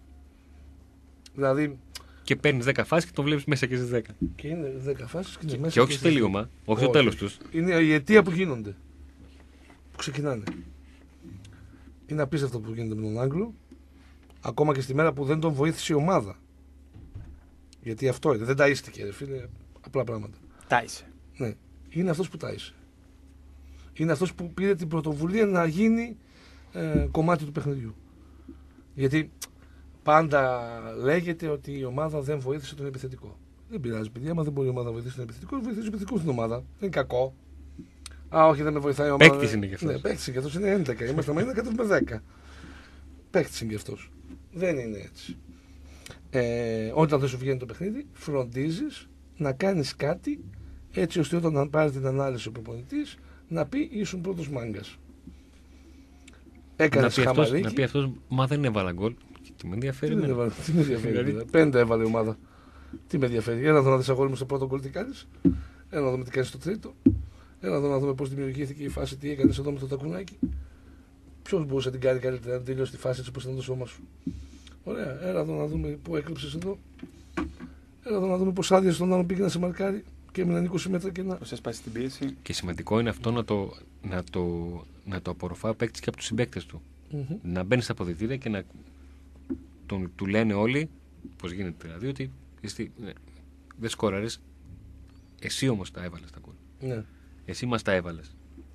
Δηλαδή και παίρνει 10 φάσεις και το βλέπεις μέσα και στις 10. Και είναι 10 φάσεις και είναι μέσα. Και όχι στο τελείωμα, όχι στο τέλος τους. Είναι η αιτία που γίνονται. Που ξεκινάνε. Είναι απίστευτο που γίνεται με τον Άγγλο. Ακόμα και στη μέρα που δεν τον βοήθησε η ομάδα. Γιατί αυτό είναι. Δεν ταΐστηκε, ρε φίλε. Απλά πράγματα. Τάισε. Ναι. Είναι αυτός που τάισε. Είναι αυτός που πήρε την πρωτοβουλία να γίνει κομμάτι του παιχνιδιού. Γιατί πάντα λέγεται ότι η ομάδα δεν βοήθησε τον επιθετικό. Δεν πειράζει, παιδιά, άμα δεν μπορεί η ομάδα να βοηθήσει τον επιθετικό, βοηθήσει τον επιθετικό στην ομάδα. Δεν είναι κακό. Όχι, δεν με βοηθάει η ομάδα. Παίκτης είναι και αυτός. Ναι, παίκτης είναι και αυτός, είναι 11. Είμαστε με 11 με 10. Παίκτης είναι και αυτός. Δεν είναι έτσι. Όταν δεν σου βγαίνει το παιχνίδι, φροντίζεις να κάνεις κάτι έτσι ώστε όταν πάρει την ανάλυση ο προπονητής να πει ήσουν πρώτος μάγκας. Έκανες χαμαρίκι. Να πει αυτός, μα δεν έβαλα γκολ. Τι με ενδιαφέρει. Τι με ενδιαφέρει. 5 έβαλε η ομάδα. Τι με ενδιαφέρει. Έλα εδώ να δεις αγόρι μου στο πρώτο γκολ τι κάνεις. Έλα να δούμε τι κάνεις στο τρίτο. Έλα εδώ να δούμε πώς δημιουργήθηκε η φάση, τι έκανες εδώ με το τακουνάκι. Ποιος μπορούσε να την κάνει καλύτερα να τελειώσει τη φάση έτσι όπως ήταν το σώμα σου. Ωραία. Έλα εδώ να δούμε πού έκλειψες εδώ. Έλα εδώ να δούμε πώς άδειασε τον άλλον πήγε να σε μαρκάρει και έμειναν 20 μέτρα και να. Πώς έσπασε την πίεση. Και σημαντικό είναι αυτό να το απορροφά ο παίκτης και από τους συμπαίκτες του. Να μπαίνει στα αποδυτήρια και να του λένε όλοι πώς γίνεται. Δηλαδή ότι δεν σκόραρες, εσύ όμως τα έβαλες τα γκολ. Ναι. Εσύ μας τα έβαλες.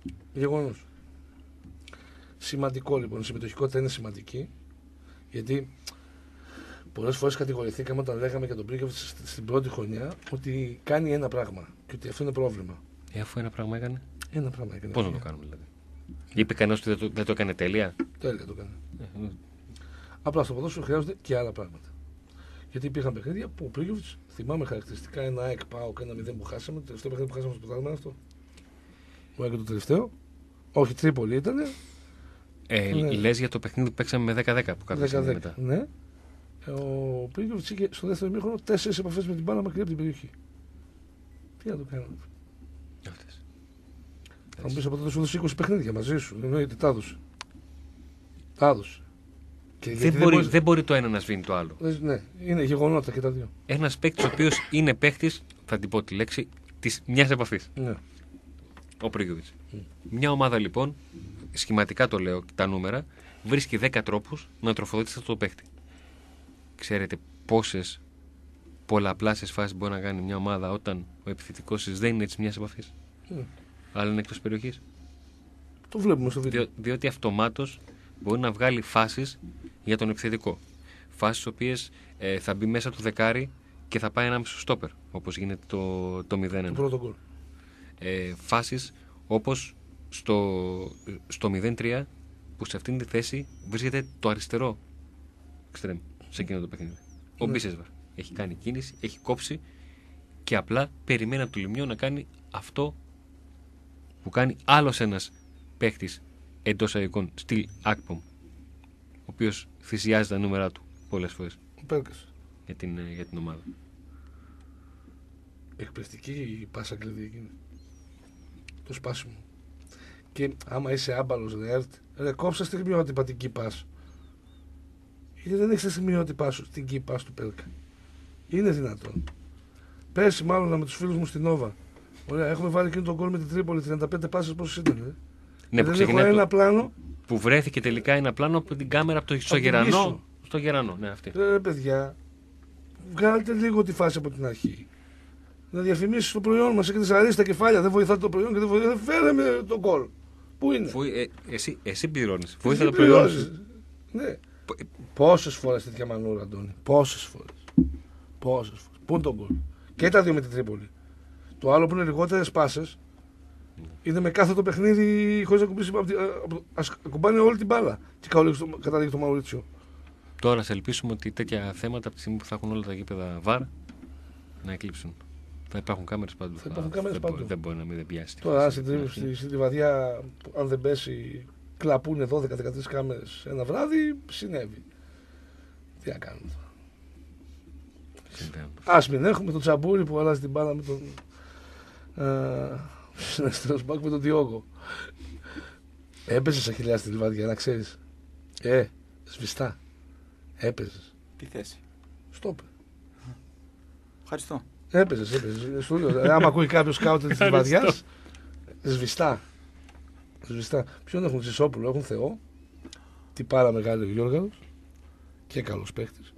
Γεγονός. Σημαντικό λοιπόν. Η συμμετοχικότητα είναι σημαντική. Γιατί πολλές φορές κατηγορηθήκαμε όταν λέγαμε για τον Πρίγκοβιτς στην πρώτη χρονιά ότι κάνει ένα πράγμα. Και ότι αυτό είναι πρόβλημα. Αφού ένα πράγμα έκανε. Ένα πράγμα έκανε. Πώς να το κάνουμε δηλαδή. Είπε κανένας ότι δεν το έκανε τέλεια. Τέλεια το έκανε. Απλά στο ποδόσφαιρο χρειάζονται και άλλα πράγματα. Γιατί υπήρχαν παιχνίδια που ο Πρίγκοβιτς, θυμάμαι χαρακτηριστικά ένα ΑΕΚ ΠΑΟΚ, ένα 0 που χάσαμε. Το τελευταίο παιχνίδι που χάσαμε στο πρωτάθλημα αυτό. Μου έκανε το τελευταίο. Όχι, Τρίπολη ήταν. Ναι. Λες για το παιχνίδι που παίξαμε με 10-10 που καθίσαμε μετά. Ναι. Ο Πρίγκοβιτς είχε στο δεύτερο ημίχρονο 4 επαφές με την μπάλα μακριά από την περιοχή. Τι να το κάνω. Αυτές. Θα μου πεις από τότε σου έδωσε 20 παιχνίδια μαζί σου. Εννοείται, τα έδωσε. Τα έδωσε. Δεν μπορεί το ένα να σβήνει το άλλο. Ναι, είναι γεγονότα και τα δύο. Ένας παίκτης ο οποίος είναι παίκτης, θα την πω τη λέξη, της μιας επαφής. Ναι. Ο Πρίγκοβιτς. Μια ομάδα λοιπόν, σχηματικά το λέω τα νούμερα, βρίσκει 10 τρόπους να τροφοδοτήσει αυτό το παίκτη. Ξέρετε πόσες πολλαπλάσιες φάσεις μπορεί να κάνει μια ομάδα όταν ο επιθετικός της δεν είναι της μιας επαφής. Αλλά είναι εκτός περιοχής. Το βλέπουμε στο βίντεο. Διότι αυτομάτως μπορεί να βγάλει φάσεις για τον επιθετικό. Φάσεις οποίες θα μπει μέσα του δεκάρι και θα πάει ανάμεσα στο στόπερ, όπως γίνεται το 0-1. Το πρώτο γκολ. Φάσεις όπως στο 0-3, που σε αυτήν τη θέση βρίσκεται το αριστερό εξτρέμ σε εκείνο το παιχνίδι. Ο Μπίσεσβαρ έχει κάνει κίνηση, έχει κόψει και απλά περιμένει από το Λιμιό να κάνει αυτό που κάνει άλλος ένας παίχτης εντός αγωγικών, στυλ Ακπομ, ο οποίος θυσιάζει τα νούμερα του πολλές φορές για την ομάδα. Εκπληκτική η πάσα κλειδί εκείνη. Το σπάσιμο. Και άμα είσαι άμπαλος, ρε κόψα στιγμιότυπα την κύπας. Γιατί δεν έχεις στιγμιότυπά σου στην κύπας του Πέλκα. Είναι δυνατόν. Πέρσι μάλλον με τους φίλους μου στην Νόβα. Ωραία, έχουμε βάλει εκείνο τον γκολ με την Τρίπολη, 35 πάσες πόσες ήταν. Ναι, που έχω ένα πλάνο. Που βρέθηκε τελικά ένα πλάνο από την κάμερα από στο Γερανό. Ναι, αυτή. Ρε παιδιά, βγάλτε λίγο τη φάση από την αρχή. Να διαφημίσεις το προϊόν μας, έχετε ζαρίσει τα κεφάλια, δεν βοηθάτε το προϊόν και δεν βοηθάτε. Φέρε με τον γκολ. Πού είναι. Εσύ πληρώνεις. Βοήθα το προϊόν. Ναι. Πόσες φορές τέτοια μανούρα, Αντώνη. Πόσες φορές. Πού είναι το γκολ. Και τα δύο με την Τρίπολη. Το άλλο που είναι λιγότερες πάσες είναι με κάθε το παιχνίδι χωρίς να κουμπίσει. Ακουμπάνε όλη την μπάλα. Και καταλήγει το Μαουρίτσιο. Τώρα σε ελπίσουμε ότι τέτοια θέματα από τη στιγμή που θα έχουν όλα τα γήπεδα VAR να εκλείψουν. Θα υπάρχουν κάμερες παντού. Δεν μπορεί να μην πιάσει. Τώρα στη Λιβαδιά, αν δεν πέσει, κλαπούνε 12-13 κάμερες ένα βράδυ, συνέβη. Τι να κάνουμε τώρα. Ας μην έχουμε τον Τσαμπούρη που αλλάζει την μπάλα με τον με τον Διόγκο. Έπαιζες αχιλλέα στη Λιβαδιά, να ξέρεις. Σβηστά. Έπαιζες. Τι θέση. Στόπερ. Ευχαριστώ. Έπαιζες. Άμα ακούει κάποιος σκάουτερ της Λιβαδιάς, σβηστά. Ποιον έχουν, Ζησόπουλο, έχουν Θεό. Τι πάρα μεγάλο ο Γιώργος. Και καλός παίχτης.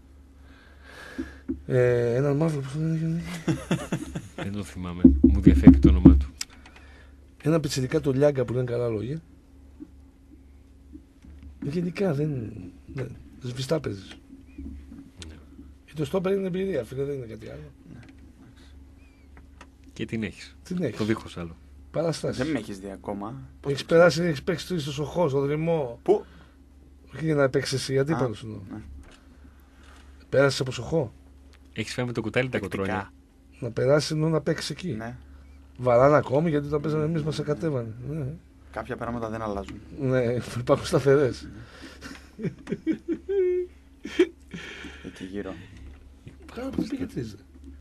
Έναν μαύρο που δεν το θυμάμαι. Μου διαφεύγει το όνομά του. Ένα πιτσιρικά το Λιάγκα που λένε καλά λόγια. Γενικά δεν. Σβηστά παίζεις. Και το στόπερ είναι εμπειρία, φίλε, δεν είναι κάτι άλλο. Και την έχεις. Την το δίχως άλλο. Παραστάσεις. Δεν με έχεις δει ακόμα. Έχεις περάσει, έχεις παίξει στο Σοχό, στο Δρυμό. Πού? Όχι για να παίξεις εσύ, αντίπαλο σου. Ναι. Πέρασες από Σοχό. Έχεις φέρει με το κουτάλι τα κοτρόνια. Να περάσεις ενώ να παίξεις εκεί. Ναι. Βαράνε ακόμη γιατί όταν παίζανε εμείς μας ακατέβανε. Ναι. Κάποια πράγματα δεν αλλάζουν. Ναι, υπάρχουν σταθερές. Εκεί γύρω. Κάνα που πήγε τρίζε.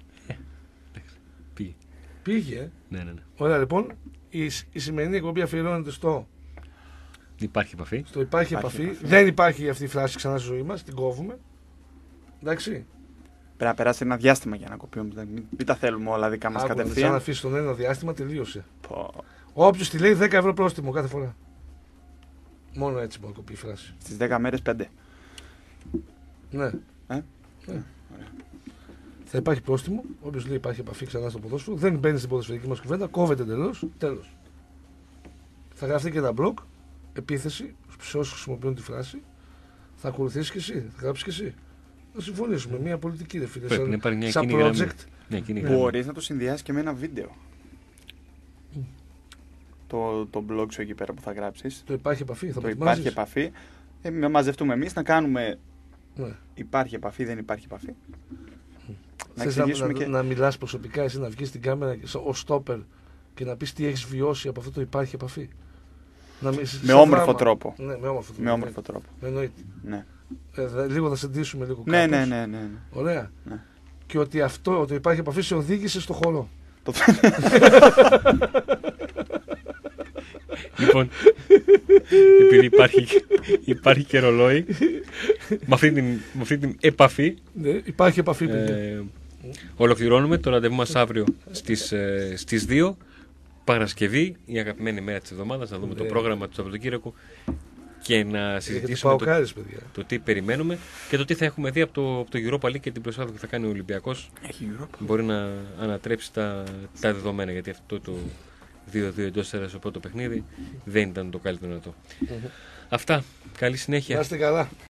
Πήγε. Ναι. Ωραία, λοιπόν, η σημερινή εκπομπή αφιερώνεται στο. Υπάρχει επαφή. Στο υπάρχει επαφή. Δεν υπάρχει αυτή η φράση ξανά στη ζωή μας. Την κόβουμε. Εντάξει. Πρέπει να περάσει ένα διάστημα για να κοπιούμε. Μην τα θέλουμε όλα δικά μας κατευθείαν. Αν αφήσει τον ένα διάστημα, τελείωσε. Όποιος τη λέει 10 ευρώ πρόστιμο κάθε φορά. Μόνο έτσι μπορεί να κοπεί η φράση. Στις 10 μέρες 5. Ναι. Θα υπάρχει πρόστιμο. Όποιος λέει υπάρχει επαφή ξανά στο ποδόσφαιρο, δεν μπαίνει στην ποδοσφαιρική μας κουβέντα, κόβεται εντελώς. Τέλος. Θα γραφτεί και ένα blog, επίθεση, σε όσους χρησιμοποιούν τη φράση. Θα ακολουθήσεις και εσύ, θα γράψεις και εσύ. Να συμφωνήσουμε. Μια πολιτική, ρε φίλε. Σαν project. Μπορείς να το συνδυάσεις και με ένα βίντεο. Το blog σου εκεί πέρα που θα γράψεις. Το υπάρχει επαφή. Υπάρχει επαφή. Να μαζευτούμε εμείς, να κάνουμε. Ναι. Υπάρχει επαφή, δεν υπάρχει επαφή. Να μιλάς προσωπικά, εσύ να βγεις στην κάμερα ως στόπερ και να πεις τι έχεις βιώσει από αυτό το υπάρχει επαφή. Με όμορφο τρόπο. Ναι, με όμορφο τρόπο. Εννοείται. Ναι. Λίγο θα συντήσουμε λίγο κάπως. Ναι. Ωραία. Ναι. Και ότι αυτό, ότι υπάρχει επαφή, σε οδήγησε στο χώρο. Λοιπόν, επειδή υπάρχει και ρολόι, με αυτή την επαφή, ναι, υπάρχει επαφή. Ολοκληρώνουμε το ραντεβού μας αύριο στις 2 Παρασκευή, η αγαπημένη μέρα της εβδομάδας, να δούμε το πρόγραμμα του Σαββατοκύριακου και να συζητήσουμε το τι περιμένουμε και το τι θα έχουμε δει από το Europa League και την προσπάθεια που θα κάνει ο Ολυμπιακός. Μπορεί να ανατρέψει τα δεδομένα, γιατί αυτό το 2-2 εντός έδρας στο πρώτο παιχνίδι δεν ήταν το καλύτερο δυνατό. Αυτά. Καλή συνέχεια. Να είστε καλά.